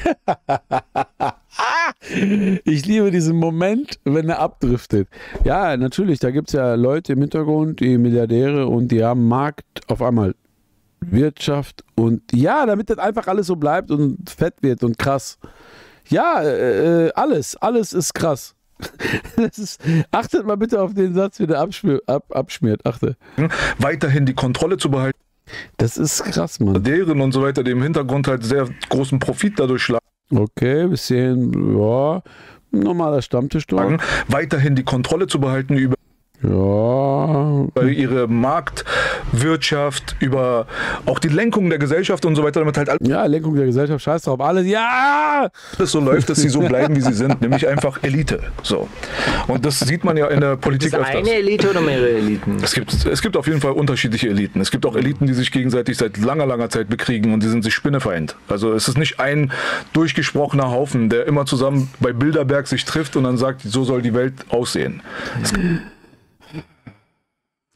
Ich liebe diesen Moment, wenn er abdriftet. Ja, natürlich, da gibt es ja Leute im Hintergrund, die Milliardäre und die haben Markt, auf einmal Wirtschaft und ja, damit das einfach alles so bleibt und fett wird und krass. Ja, äh, alles, alles ist krass. Das ist, achtet mal bitte auf den Satz, wie der abschmiert, ab, abschmiert, achte. Weiterhin die Kontrolle zu behalten. Das ist krass, Mann. Deren und so weiter, die im Hintergrund halt sehr großen Profit dadurch schlagen. Okay, bis hierhin, ja, normaler Stammtisch dort. Weiterhin die Kontrolle zu behalten über ja. ihre Marktwirtschaft, über auch die Lenkung der Gesellschaft und so weiter, damit halt alles ja, Lenkung der Gesellschaft, scheiß drauf, alles, ja! Das so läuft, dass sie so bleiben, wie sie sind, nämlich einfach Elite. So. Und das sieht man ja in der Politik öfters. Ist eine Elite oder mehrere Eliten? Es gibt, es gibt auf jeden Fall unterschiedliche Eliten. Es gibt auch Eliten, die sich gegenseitig seit langer, langer Zeit bekriegen und die sind sich Spinnefeind. Also es ist nicht ein durchgesprochener Haufen, der immer zusammen bei Bilderberg sich trifft und dann sagt, so soll die Welt aussehen. Es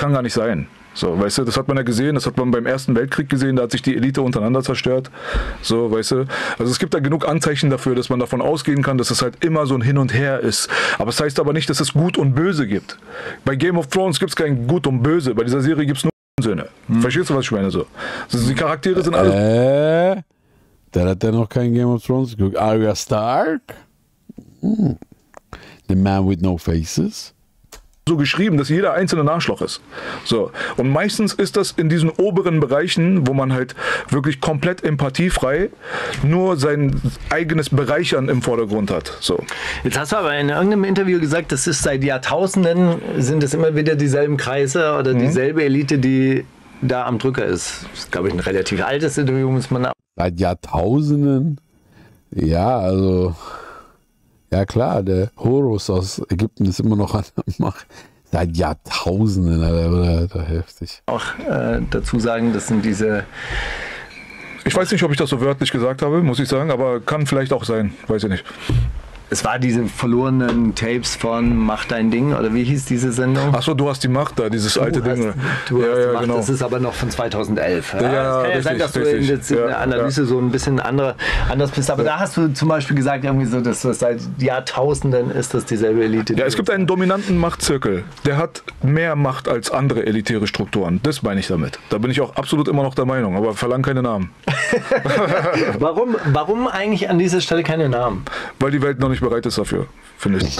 kann gar nicht sein. So, weißt du, das hat man ja gesehen, das hat man beim Ersten Weltkrieg gesehen, da hat sich die Elite untereinander zerstört. So, weißt du, also es gibt da genug Anzeichen dafür, dass man davon ausgehen kann, dass es halt immer so ein Hin und Her ist. Aber es heißt aber nicht, dass es Gut und Böse gibt. Bei Game of Thrones gibt es kein Gut und Böse, bei dieser Serie gibt es nur Söhne. Hm. Verstehst du, was ich meine? So? Also die Charaktere sind alle... Äh, der hat ja noch kein Game of Thrones geguckt. Arya Stark? Hm. The Man with No Faces? So geschrieben, dass jeder einzelne ein Arschloch ist. So. Und meistens ist das in diesen oberen Bereichen, wo man halt wirklich komplett empathiefrei nur sein eigenes Bereichern im Vordergrund hat. So. Jetzt hast du aber in irgendeinem Interview gesagt, das ist seit Jahrtausenden, sind es immer wieder dieselben Kreise oder mhm. dieselbe Elite, die da am Drücker ist. Das ist, glaube ich, ein relativ altes Interview, muss man... Seit Jahrtausenden? Ja, also... Ja klar, der Horus aus Ägypten ist immer noch an der Macht. Seit Jahrtausenden, Alter, oder? Heftig. Auch äh, dazu sagen, das sind diese... Ich weiß nicht, ob ich das so wörtlich gesagt habe, muss ich sagen, aber kann vielleicht auch sein, weiß ich nicht. Es war diese verlorenen Tapes von Mach dein Ding, oder wie hieß diese Sendung? Achso, du hast die Macht da, dieses du alte hast, Ding. Du ja, hast ja, die Macht, genau. Das ist aber noch von zweitausendelf. Ja, ja, es kann ja richtig, sein, dass du richtig. in, der, in der Analyse ja, ja. so ein bisschen andere, anders bist. Aber ja. da hast du zum Beispiel gesagt, irgendwie so, dass das seit Jahrtausenden ist das dieselbe Elite. Ja, es gibt einen dominanten Machtzirkel. Der hat mehr Macht als andere elitäre Strukturen. Das meine ich damit. Da bin ich auch absolut immer noch der Meinung, aber verlang keine Namen. warum, warum eigentlich an dieser Stelle keine Namen? Weil die Welt noch nicht bereit ist dafür, finde ich.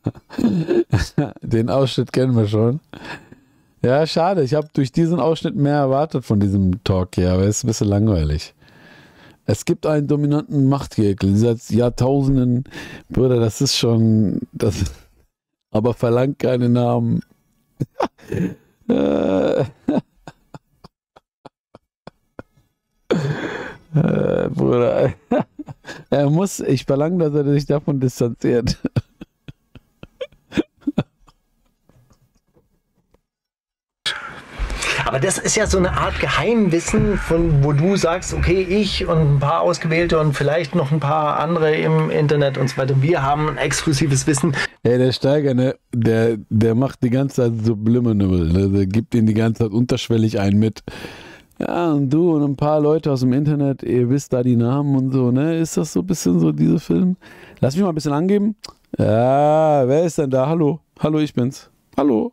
Den Ausschnitt kennen wir schon. Ja, schade. Ich habe durch diesen Ausschnitt mehr erwartet von diesem Talk hier, aber es ist ein bisschen langweilig. Es gibt einen dominanten Machtgegner seit Jahrtausenden. Bruder, das ist schon... Das, aber verlangt keine Namen. äh, Bruder. Er muss... Ich verlange, dass er sich davon distanziert. Aber das ist ja so eine Art Geheimwissen, von wo du sagst, okay, ich und ein paar Ausgewählte und vielleicht noch ein paar andere im Internet und so weiter, wir haben ein exklusives Wissen. Ey, der Steiger, ne, der, der macht die ganze Zeit Subliminal, ne, der gibt ihn die ganze Zeit unterschwellig ein mit, ja, und du und ein paar Leute aus dem Internet, ihr wisst da die Namen und so, ne, ist das so ein bisschen so, diese Film? Lass mich mal ein bisschen angeben. Ja, wer ist denn da? Hallo, hallo, ich bin's. Hallo.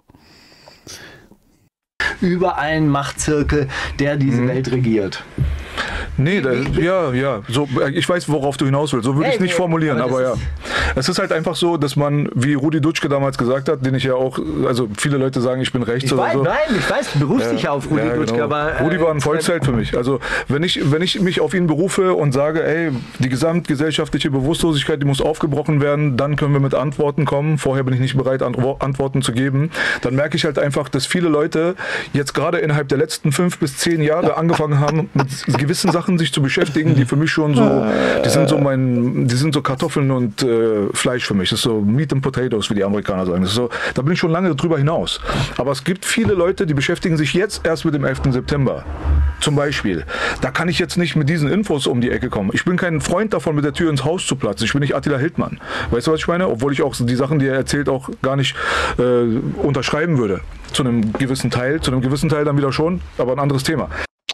Über einen Machtzirkel, der diese mhm. Welt regiert. Nee, da, ja, ja. So, ich weiß, worauf du hinaus willst. So würde ich es nicht formulieren, aber, aber ja. Es ist halt einfach so, dass man, wie Rudi Dutschke damals gesagt hat, den ich ja auch, also viele Leute sagen, ich bin rechts ich oder weiß, so. Nein, ich weiß, du berufst dich ja auf Rudi ja, Dutschke, genau. aber... Rudi war ein Volksheld für mich. Also wenn ich, wenn ich mich auf ihn berufe und sage, ey, die gesamtgesellschaftliche Bewusstlosigkeit, die muss aufgebrochen werden, dann können wir mit Antworten kommen. Vorher bin ich nicht bereit, Antworten zu geben. Dann merke ich halt einfach, dass viele Leute jetzt gerade innerhalb der letzten fünf bis zehn Jahre angefangen haben, mit gewissen Sachen sich zu beschäftigen, die für mich schon so, die sind so mein, die sind so Kartoffeln und äh, Fleisch für mich. Das ist so Meat and Potatoes, wie die Amerikaner sagen. Das ist so, da bin ich schon lange drüber hinaus. Aber es gibt viele Leute, die beschäftigen sich jetzt erst mit dem elften September. Zum Beispiel. Da kann ich jetzt nicht mit diesen Infos um die Ecke kommen. Ich bin kein Freund davon, mit der Tür ins Haus zu platzen. Ich bin nicht Attila Hildmann. Weißt du, was ich meine? Obwohl ich auch die Sachen, die er erzählt, auch gar nicht äh, unterschreiben würde. Zu einem gewissen Teil. Zu einem gewissen Teil dann wieder schon, aber ein anderes Thema.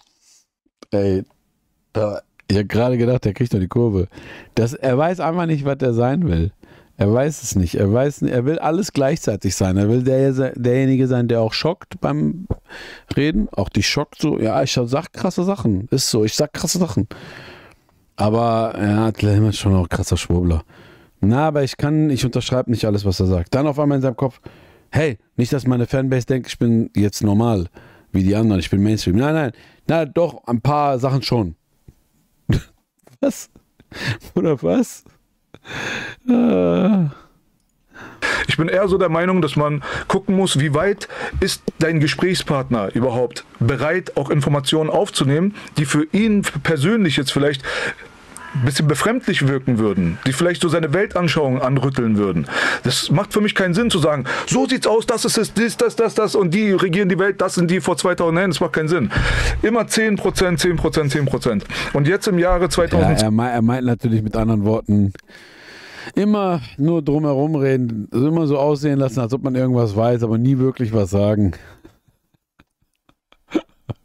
Ey, da, ich habe gerade gedacht, der kriegt doch die Kurve. Das, er weiß einfach nicht, was er sein will. Er weiß es nicht. Er weiß, er will alles gleichzeitig sein. Er will der, derjenige sein, der auch schockt beim Reden. Auch die schockt so. Ja, ich sag krasse Sachen. Ist so, ich sag krasse Sachen. Aber er hat immer schon auch krasser Schwurbler. Na, aber ich kann, ich unterschreibe nicht alles, was er sagt. Dann auf einmal in seinem Kopf, hey, nicht, dass meine Fanbase denkt, ich bin jetzt normal, wie die anderen, ich bin Mainstream. Nein, nein, na doch, ein paar Sachen schon. Was? Oder was? Äh. Ich bin eher so der Meinung, dass man gucken muss, wie weit ist dein Gesprächspartner überhaupt bereit, auch Informationen aufzunehmen, die für ihn persönlich jetzt vielleicht ein bisschen befremdlich wirken würden, die vielleicht so seine Weltanschauung anrütteln würden. Das macht für mich keinen Sinn zu sagen, so sieht's aus, das ist es, das, das, das, das und die regieren die Welt, das sind die vor zweitausend, nein, das macht keinen Sinn. Immer zehn Prozent, zehn Prozent, zehn Prozent. Und jetzt im Jahre zweitausend... Ja, er, me- er meint natürlich mit anderen Worten, immer nur drumherum reden, also immer so aussehen lassen, als ob man irgendwas weiß, aber nie wirklich was sagen.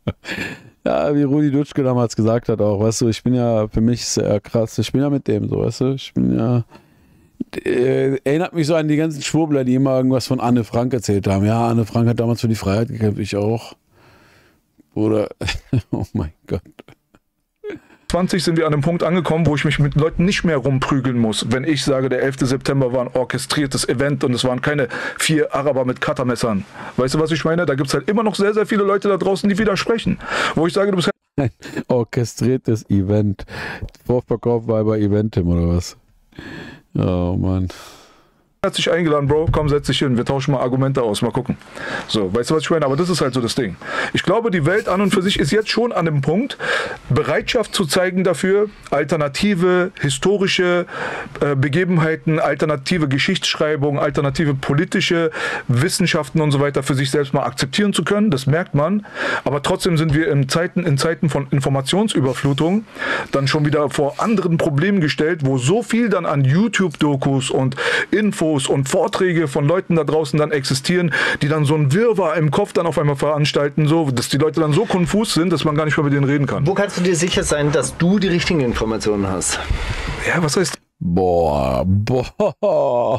Ja, wie Rudi Dutschke damals gesagt hat auch, weißt du, ich bin ja, für mich sehr krass, ich bin ja mit dem so, weißt du, ich bin ja, äh, erinnert mich so an die ganzen Schwurbler, die immer irgendwas von Anne Frank erzählt haben. Ja, Anne Frank hat damals für die Freiheit gekämpft, ich auch. Oder, oh mein Gott. zwanzig sind wir an einem Punkt angekommen, wo ich mich mit Leuten nicht mehr rumprügeln muss. Wenn ich sage, der elfte September war ein orchestriertes Event und es waren keine vier Araber mit Cuttermessern. Weißt du, was ich meine? Da gibt es halt immer noch sehr, sehr viele Leute da draußen, die widersprechen. Wo ich sage, du bist ein orchestriertes Event. Vorverkauf war bei Eventim oder was? Oh Mann. herzlich eingeladen, Bro, komm, setz dich hin, wir tauschen mal Argumente aus, mal gucken. So, weißt du, was ich meine? Aber das ist halt so das Ding. Ich glaube, die Welt an und für sich ist jetzt schon an dem Punkt, Bereitschaft zu zeigen dafür, alternative historische äh, Begebenheiten, alternative Geschichtsschreibung, alternative politische Wissenschaften und so weiter für sich selbst mal akzeptieren zu können. Das merkt man. Aber trotzdem sind wir in Zeiten, in Zeiten von Informationsüberflutung dann schon wieder vor anderen Problemen gestellt, wo so viel dann an YouTube-Dokus und Infos und Vorträge von Leuten da draußen dann existieren, die dann so ein Wirrwarr im Kopf dann auf einmal veranstalten, so, dass die Leute dann so konfus sind, dass man gar nicht mehr mit denen reden kann. Wo kannst du dir sicher sein, dass du die richtigen Informationen hast? Ja, was heißt? Boah, boah.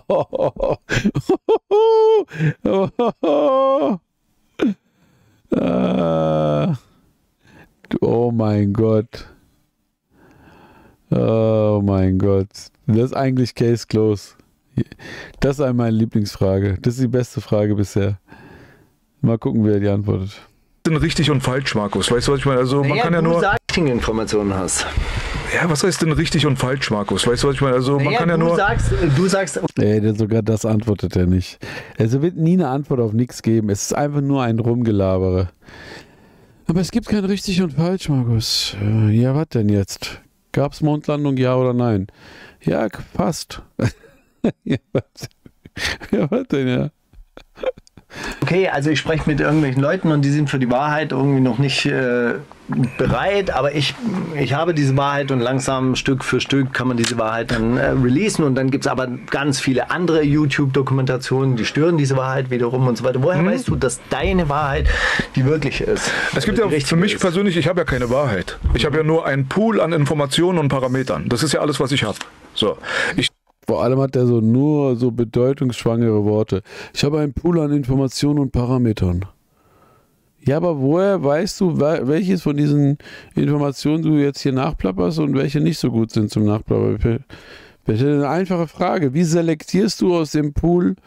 Oh mein Gott. Oh mein Gott. Das ist eigentlich Case Close. Das ist meine Lieblingsfrage. Das ist die beste Frage bisher. Mal gucken, wer die antwortet. Denn richtig und falsch, Markus. Weißt du, was ich meine? Also, man naja, kann ja du nur. Sagst, richtige Informationen hast. Ja, was heißt denn richtig und falsch, Markus? Weißt du, was ich meine? Also, man naja, kann ja du nur. Sagst, du sagst. Ey, der, sogar das antwortet er nicht. Also wird nie eine Antwort auf nichts geben. Es ist einfach nur ein Rumgelabere. Aber es gibt kein richtig und falsch, Markus. Ja, was denn jetzt? Gab es Mondlandung, ja oder nein? Ja, passt. Ja, was, ja, was denn, ja? Okay, also ich spreche mit irgendwelchen Leuten und die sind für die Wahrheit irgendwie noch nicht äh, bereit, aber ich, ich habe diese Wahrheit und langsam Stück für Stück kann man diese Wahrheit dann äh, releasen und dann gibt es aber ganz viele andere YouTube-Dokumentationen, die stören diese Wahrheit wiederum und so weiter. Woher hm. weißt du, dass deine Wahrheit die wirklich ist? Es gibt ja für mich ist? persönlich, ich habe ja keine Wahrheit. Ich habe ja nur einen Pool an Informationen und Parametern. Das ist ja alles, was ich habe. So, ich Vor allem hat er so nur so bedeutungsschwangere Worte. Ich habe einen Pool an Informationen und Parametern. Ja, aber woher weißt du, welches von diesen Informationen du jetzt hier nachplapperst und welche nicht so gut sind zum Nachplappern? Das ist eine einfache Frage. Wie selektierst du aus dem Pool?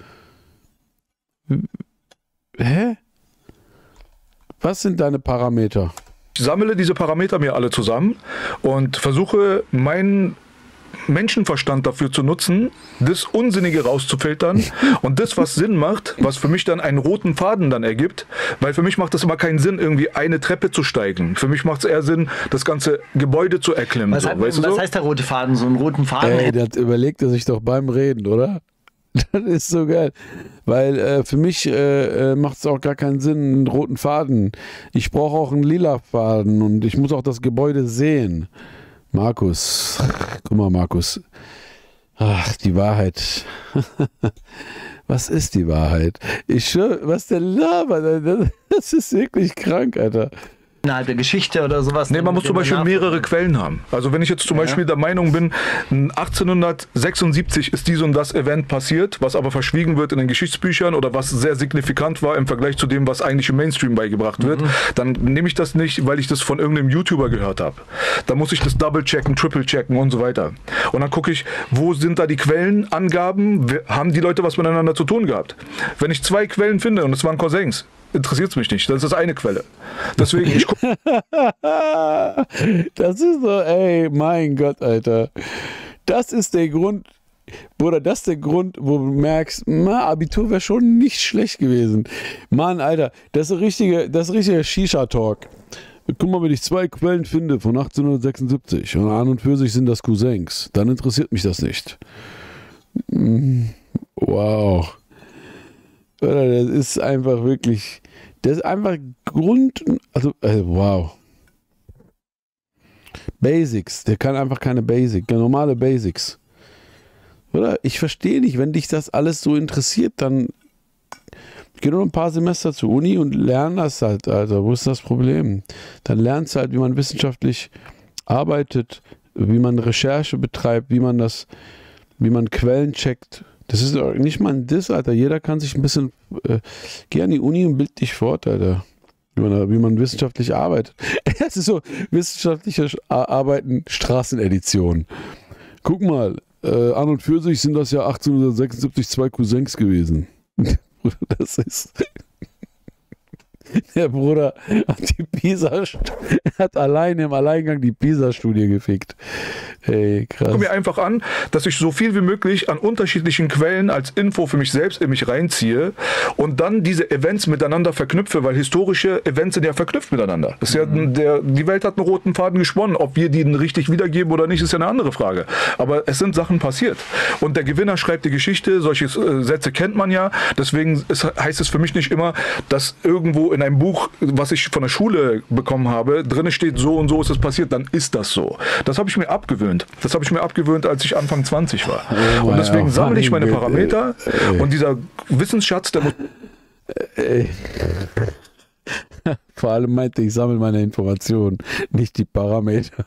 Hä? Was sind deine Parameter? Ich sammle diese Parameter mir alle zusammen und versuche meinen Menschenverstand dafür zu nutzen, das Unsinnige rauszufiltern und das, was Sinn macht, was für mich dann einen roten Faden dann ergibt, weil für mich macht das immer keinen Sinn, irgendwie eine Treppe zu steigen. Für mich macht es eher Sinn, das ganze Gebäude zu erklimmen. Was, so, hat, weißt was du so? heißt der rote Faden? So einen roten Faden? Ey, das überlegt er sich doch beim Reden, oder? Das ist so geil. Weil äh, für mich äh, macht es auch gar keinen Sinn, einen roten Faden. Ich brauche auch einen lila Faden und ich muss auch das Gebäude sehen. Markus, guck mal, Markus. Ach, die Wahrheit. Was ist die Wahrheit? Ich schwör, was der labert, das ist wirklich krank, Alter. Innerhalb der Geschichte oder sowas. Nee, man muss zum Beispiel mehrere Quellen haben. Also wenn ich jetzt zum ja. Beispiel der Meinung bin, achtzehnhundertsechsundsiebzig ist dies und das Event passiert, was aber verschwiegen wird in den Geschichtsbüchern oder was sehr signifikant war im Vergleich zu dem, was eigentlich im Mainstream beigebracht wird, mhm. dann nehme ich das nicht, weil ich das von irgendeinem YouTuber gehört habe. Dann muss ich das double-checken, triple-checken und so weiter. Und dann gucke ich, wo sind da die Quellenangaben? Haben die Leute was miteinander zu tun gehabt? Wenn ich zwei Quellen finde und es waren Cousins, interessiert es mich nicht. Das ist eine Quelle. Deswegen, ich gucke. Das ist so, ey, mein Gott, Alter. Das ist der Grund, Bruder, das ist der Grund, wo du merkst, na, Abitur wäre schon nicht schlecht gewesen. Mann, Alter, das ist richtige, das ist richtiger Shisha-Talk. Guck mal, wenn ich zwei Quellen finde von achtzehnhundertsechsundsiebzig und an und für sich sind das Cousins, dann interessiert mich das nicht. Wow. Das ist einfach wirklich, das ist einfach Grund, also, also wow. Basics, der kann einfach keine Basics, normale Basics. Oder? Ich verstehe nicht, wenn dich das alles so interessiert, dann Geh nur ein paar Semester zur Uni und lern das halt, Alter. Wo ist das Problem? Dann lernst du halt, wie man wissenschaftlich arbeitet, wie man Recherche betreibt, wie man das, wie man Quellen checkt. Das ist nicht mal ein Diss, Alter. Jeder kann sich ein bisschen, äh, geh an die Uni und bild dich fort, Alter. Wie man, wie man wissenschaftlich arbeitet. Es ist so, wissenschaftliche Arbeiten, Straßenedition. Guck mal, äh, an und für sich sind das ja achtzehnhundertsechsundsiebzig zwei Cousins gewesen. Das ist... Der Bruder hat die Pisa, hat allein im Alleingang die Pisa-Studie gefickt. Ey, krass. Ich gucke mir einfach an, dass ich so viel wie möglich an unterschiedlichen Quellen als Info für mich selbst in mich reinziehe und dann diese Events miteinander verknüpfe, weil historische Events sind ja verknüpft miteinander. Das ist ja, der, die Welt hat einen roten Faden gesponnen. Ob wir die richtig wiedergeben oder nicht, ist ja eine andere Frage. Aber es sind Sachen passiert. Und der Gewinner schreibt die Geschichte. Solche äh, Sätze kennt man ja. Deswegen ist, heißt es für mich nicht immer, dass irgendwo in einem Buch, was ich von der Schule bekommen habe, drin steht, so und so ist es passiert, dann ist das so. Das habe ich mir abgewöhnt. Das habe ich mir abgewöhnt, als ich Anfang zwanzig war. Oh, und deswegen ja, sammle ich meine Parameter ey. Und dieser Wissensschatz, der muss... Ey. Vor allem meinte ich, sammle meine Informationen, nicht die Parameter.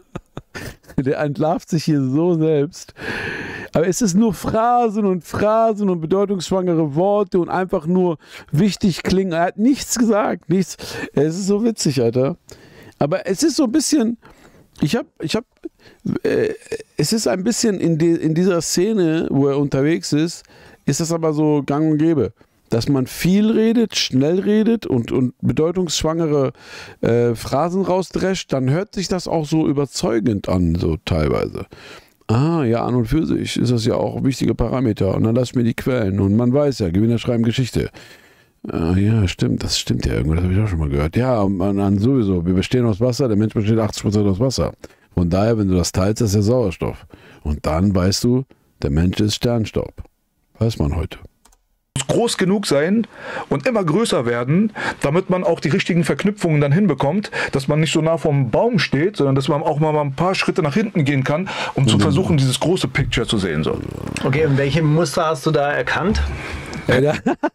Der entlarvt sich hier so selbst. Aber es ist nur Phrasen und Phrasen und bedeutungsschwangere Worte und einfach nur wichtig klingen. Er hat nichts gesagt, nichts. Es ist so witzig, Alter. Aber es ist so ein bisschen, ich hab, ich hab, äh, es ist ein bisschen in, die, in dieser Szene, wo er unterwegs ist, ist das aber so gang und gäbe. Dass man viel redet, schnell redet und, und bedeutungsschwangere äh, Phrasen rausdrescht, dann hört sich das auch so überzeugend an, so teilweise. Ah, ja, an und für sich ist das ja auch ein wichtiger Parameter. Und dann lass ich mir die Quellen. Und man weiß ja, Gewinner schreiben Geschichte. Ah, ja, stimmt, das stimmt ja irgendwo, das habe ich auch schon mal gehört. Ja, und dann sowieso, wir bestehen aus Wasser, der Mensch besteht achtzig Prozent aus Wasser. Von daher, wenn du das teilst, ist ja Sauerstoff. Und dann weißt du, der Mensch ist Sternstaub. Weiß man heute. Groß genug sein und immer größer werden, damit man auch die richtigen Verknüpfungen dann hinbekommt, dass man nicht so nah vom Baum steht, sondern dass man auch mal ein paar Schritte nach hinten gehen kann, um mhm. zu versuchen, dieses große Picture zu sehen. So. Okay, und welche Muster hast du da erkannt? Ja,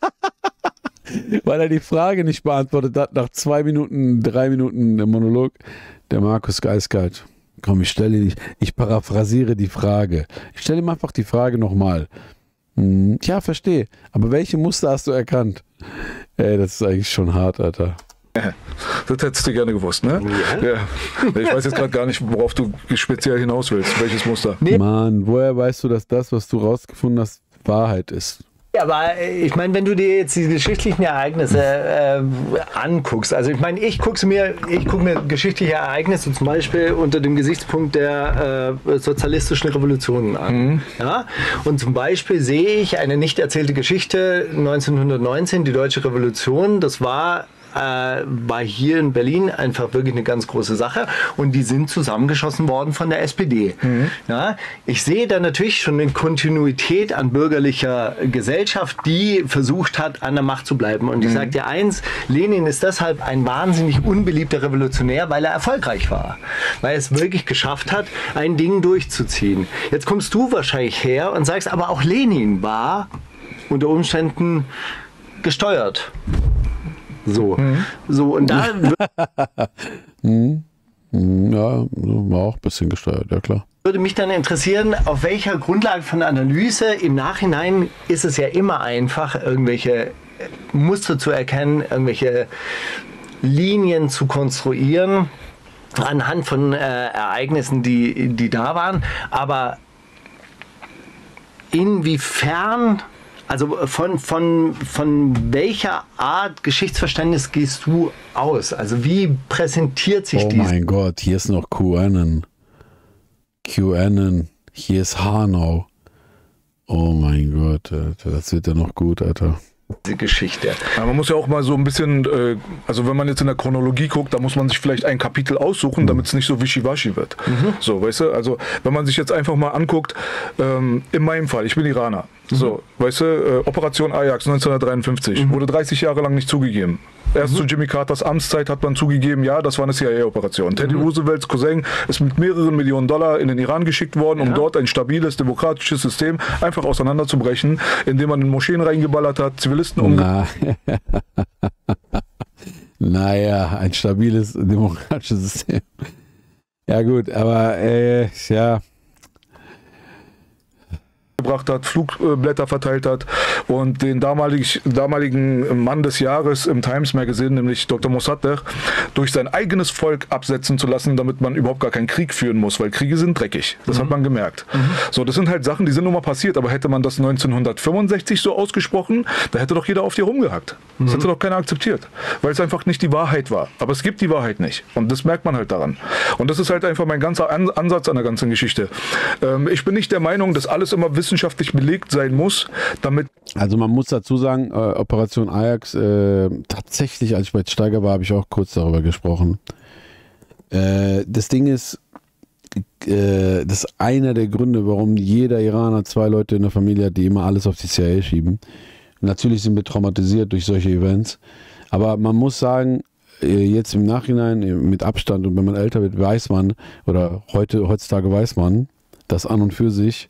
weil er die Frage nicht beantwortet hat, nach zwei Minuten, drei Minuten der Monolog, der Markus Geisgard. Komm, ich stelle nicht, ich paraphrasiere die Frage. Ich stelle ihm einfach die Frage nochmal. Hm, ja, verstehe. Aber welche Muster hast du erkannt? Ey, das ist eigentlich schon hart, Alter. Das hättest du gerne gewusst, ne? Ja. Ja. Ich weiß jetzt gerade gar nicht, worauf du speziell hinaus willst. Welches Muster? Nee. Mann, woher weißt du, dass das, was du rausgefunden hast, Wahrheit ist? Ja, aber ich meine, wenn du dir jetzt die geschichtlichen Ereignisse äh, anguckst, also ich meine, ich gucke mir, ich gucke mir geschichtliche Ereignisse zum Beispiel unter dem Gesichtspunkt der äh, sozialistischen Revolutionen an. Mhm. Ja? Und zum Beispiel sehe ich eine nicht erzählte Geschichte neunzehnhundertneunzehn, die Deutsche Revolution, das war Äh, war hier in Berlin einfach wirklich eine ganz große Sache und die sind zusammengeschossen worden von der S P D. Mhm. Ja, ich sehe da natürlich schon eine Kontinuität an bürgerlicher Gesellschaft, die versucht hat, an der Macht zu bleiben. Und ich mhm. sage dir eins, Lenin ist deshalb ein wahnsinnig unbeliebter Revolutionär, weil er erfolgreich war. Weil er es wirklich geschafft hat, ein Ding durchzuziehen. Jetzt kommst du wahrscheinlich her und sagst, aber auch Lenin war unter Umständen gesteuert. So, mhm. so und da mhm. ja, war auch ein bisschen gesteuert, ja klar. Würde mich dann interessieren, auf welcher Grundlage von Analyse im Nachhinein ist es ja immer einfach, irgendwelche Muster zu erkennen, irgendwelche Linien zu konstruieren anhand von äh, Ereignissen, die, die da waren, aber inwiefern... Also von, von, von welcher Art Geschichtsverständnis gehst du aus? Also wie präsentiert sich dies? Oh mein Gott, hier ist noch QAnon. QAnon, hier ist Hanau. Oh mein Gott, Alter, das wird ja noch gut, Alter. Diese Geschichte. Ja, man muss ja auch mal so ein bisschen, äh, also wenn man jetzt in der Chronologie guckt, da muss man sich vielleicht ein Kapitel aussuchen, damit es nicht so wischiwaschi wird. Mhm. So, weißt du, also wenn man sich jetzt einfach mal anguckt, ähm, in meinem Fall, ich bin Iraner, mhm. so, weißt du, äh, Operation Ajax neunzehnhundertdreiundfünfzig, mhm. wurde dreißig Jahre lang nicht zugegeben. Erst mhm. zu Jimmy Carters Amtszeit hat man zugegeben, ja, das war eine C I A-Operation. Teddy mhm. Roosevelts Cousin ist mit mehreren Millionen Dollar in den Iran geschickt worden, um ja. dort ein stabiles, demokratisches System einfach auseinanderzubrechen, indem man in Moscheen reingeballert hat, Zivilisten umgebracht. Na. Naja, ein stabiles demokratisches System. Ja gut, aber äh, ja... gebracht hat, Flugblätter verteilt hat und den damalig, damaligen Mann des Jahres im Times Magazine, nämlich Doktor Mossadegh, durch sein eigenes Volk absetzen zu lassen, damit man überhaupt gar keinen Krieg führen muss, weil Kriege sind dreckig. Das mhm. hat man gemerkt. Mhm. So, das sind halt Sachen, die sind nun mal passiert, aber hätte man das neunzehnhundertfünfundsechzig so ausgesprochen, da hätte doch jeder auf dir rumgehackt. Das mhm. hätte doch keiner akzeptiert, weil es einfach nicht die Wahrheit war. Aber es gibt die Wahrheit nicht und das merkt man halt daran. Und das ist halt einfach mein ganzer Ansatz an der ganzen Geschichte. Ähm, ich bin nicht der Meinung, dass alles immer wissenschaftlich belegt sein muss, damit... Also man muss dazu sagen, äh, Operation Ajax, äh, tatsächlich, als ich bei Steiger war, habe ich auch kurz darüber gesprochen. Äh, das Ding ist, äh, das ist einer der Gründe, warum jeder Iraner zwei Leute in der Familie hat, die immer alles auf die C I A schieben. Natürlich sind wir traumatisiert durch solche Events, aber man muss sagen, jetzt im Nachhinein mit Abstand und wenn man älter wird, weiß man, oder heute, heutzutage weiß man, dass an und für sich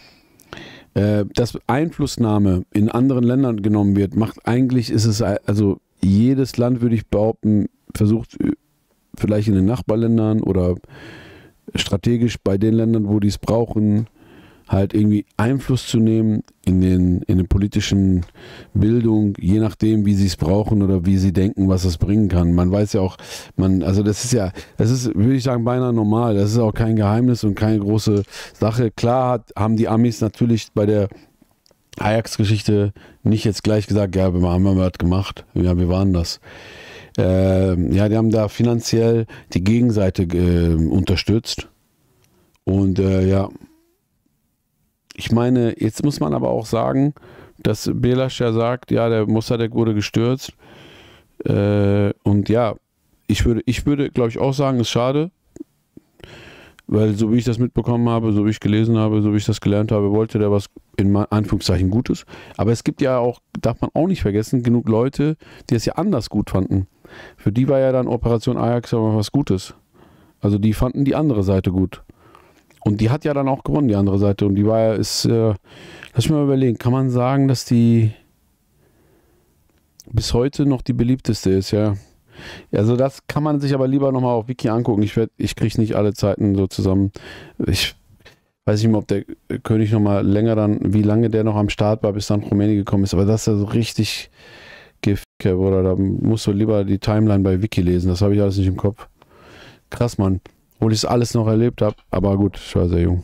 dass Einflussnahme in anderen Ländern genommen wird, macht eigentlich, ist es, also jedes Land, würde ich behaupten, versucht vielleicht in den Nachbarländern oder strategisch bei den Ländern, wo die es brauchen, halt irgendwie Einfluss zu nehmen in den, in der politischen Bildung, je nachdem, wie sie es brauchen oder wie sie denken, was es bringen kann. Man weiß ja auch, man, also das ist ja, das ist, würde ich sagen, beinahe normal. Das ist auch kein Geheimnis und keine große Sache. Klar hat, haben die Amis natürlich bei der Ajax-Geschichte nicht jetzt gleich gesagt, ja, wir haben wir was gemacht. Ja, wir waren das. Äh, ja, die haben da finanziell die Gegenseite äh, unterstützt. Und äh, ja, ich meine, jetzt muss man aber auch sagen, dass Belasch ja sagt, ja, der Mossadegh wurde gestürzt. Äh, und ja, ich würde, ich würde, glaube ich, auch sagen, ist schade. Weil so wie ich das mitbekommen habe, so wie ich gelesen habe, so wie ich das gelernt habe, wollte der was in Anführungszeichen Gutes. Aber es gibt ja auch, darf man auch nicht vergessen, genug Leute, die es ja anders gut fanden. Für die war ja dann Operation Ajax aber was Gutes. Also die fanden die andere Seite gut. Und die hat ja dann auch gewonnen, die andere Seite. Und die war ja, ist, äh, lass mich mal überlegen, kann man sagen, dass die bis heute noch die beliebteste ist, ja. Also das kann man sich aber lieber nochmal auf Wiki angucken. Ich, werd, ich kriege nicht alle Zeiten so zusammen. Ich weiß nicht mehr, ob der König nochmal länger dann, wie lange der noch am Start war, bis dann Khomeini gekommen ist. Aber das ist ja so richtig Gift, oder da musst du lieber die Timeline bei Wiki lesen. Das habe ich alles nicht im Kopf. Krass, Mann. Obwohl ich es alles noch erlebt habe. Aber gut, ich war sehr jung.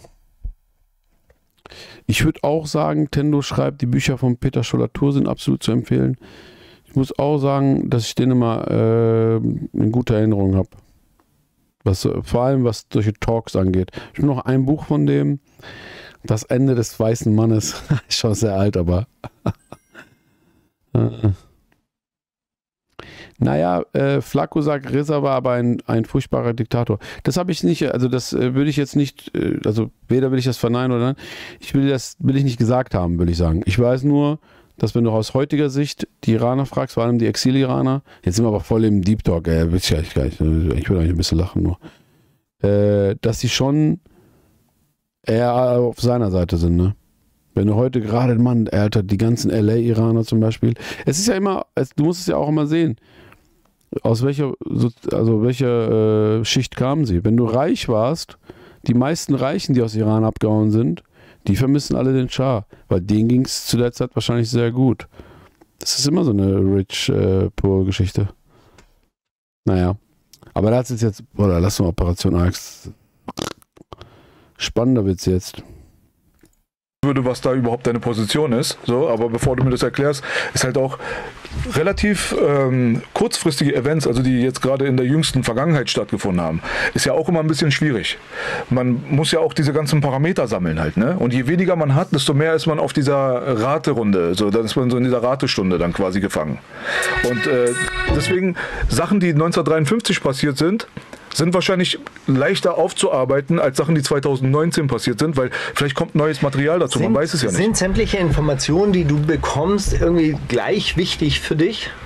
Ich würde auch sagen, Tendo schreibt, die Bücher von Peter Scholl-Latour sind absolut zu empfehlen. Ich muss auch sagen, dass ich den immer äh, in guter Erinnerung habe. Was, vor allem was solche Talks angeht. Ich habe noch ein Buch von dem, Das Ende des weißen Mannes. Ist schon sehr alt, aber naja, äh, Flacco sagt, Reza war aber ein, ein furchtbarer Diktator. Das habe ich nicht, also das äh, würde ich jetzt nicht, äh, also weder will ich das verneinen oder nein, ich will das, will ich nicht gesagt haben, will ich sagen. Ich weiß nur, dass wenn du aus heutiger Sicht die Iraner fragst, vor allem die Exil-Iraner, jetzt sind wir aber voll im Deep Talk, äh, ich, ich, ich würde eigentlich ein bisschen lachen nur, äh, dass sie schon eher auf seiner Seite sind, ne? Wenn du heute gerade, Mann, Alter, die ganzen L A-Iraner zum Beispiel, es ist ja immer, es, du musst es ja auch immer sehen, aus welcher, also welcher äh, Schicht kamen sie. Wenn du reich warst, die meisten Reichen, die aus Iran abgehauen sind, die vermissen alle den Schah, weil denen ging es zu der Zeit wahrscheinlich sehr gut. Das ist immer so eine Rich-Poor-Geschichte. Äh, naja, aber da hat es jetzt, oder lass mal Operation Ajax. Spannender wird's jetzt. Würde, was da überhaupt deine Position ist. So, aber bevor du mir das erklärst, ist halt auch relativ ähm, kurzfristige Events, also die jetzt gerade in der jüngsten Vergangenheit stattgefunden haben, ist ja auch immer ein bisschen schwierig. Man muss ja auch diese ganzen Parameter sammeln halt, ne? Und je weniger man hat, desto mehr ist man auf dieser Raterunde, so, dann ist man so in dieser Ratestunde dann quasi gefangen. Und äh, deswegen Sachen, die neunzehnhundertdreiundfünfzig passiert sind, sind wahrscheinlich leichter aufzuarbeiten als Sachen, die zweitausendneunzehn passiert sind, weil vielleicht kommt neues Material dazu, sind, man weiß es ja nicht. Sind sämtliche Informationen, die du bekommst, irgendwie gleich wichtig für dich?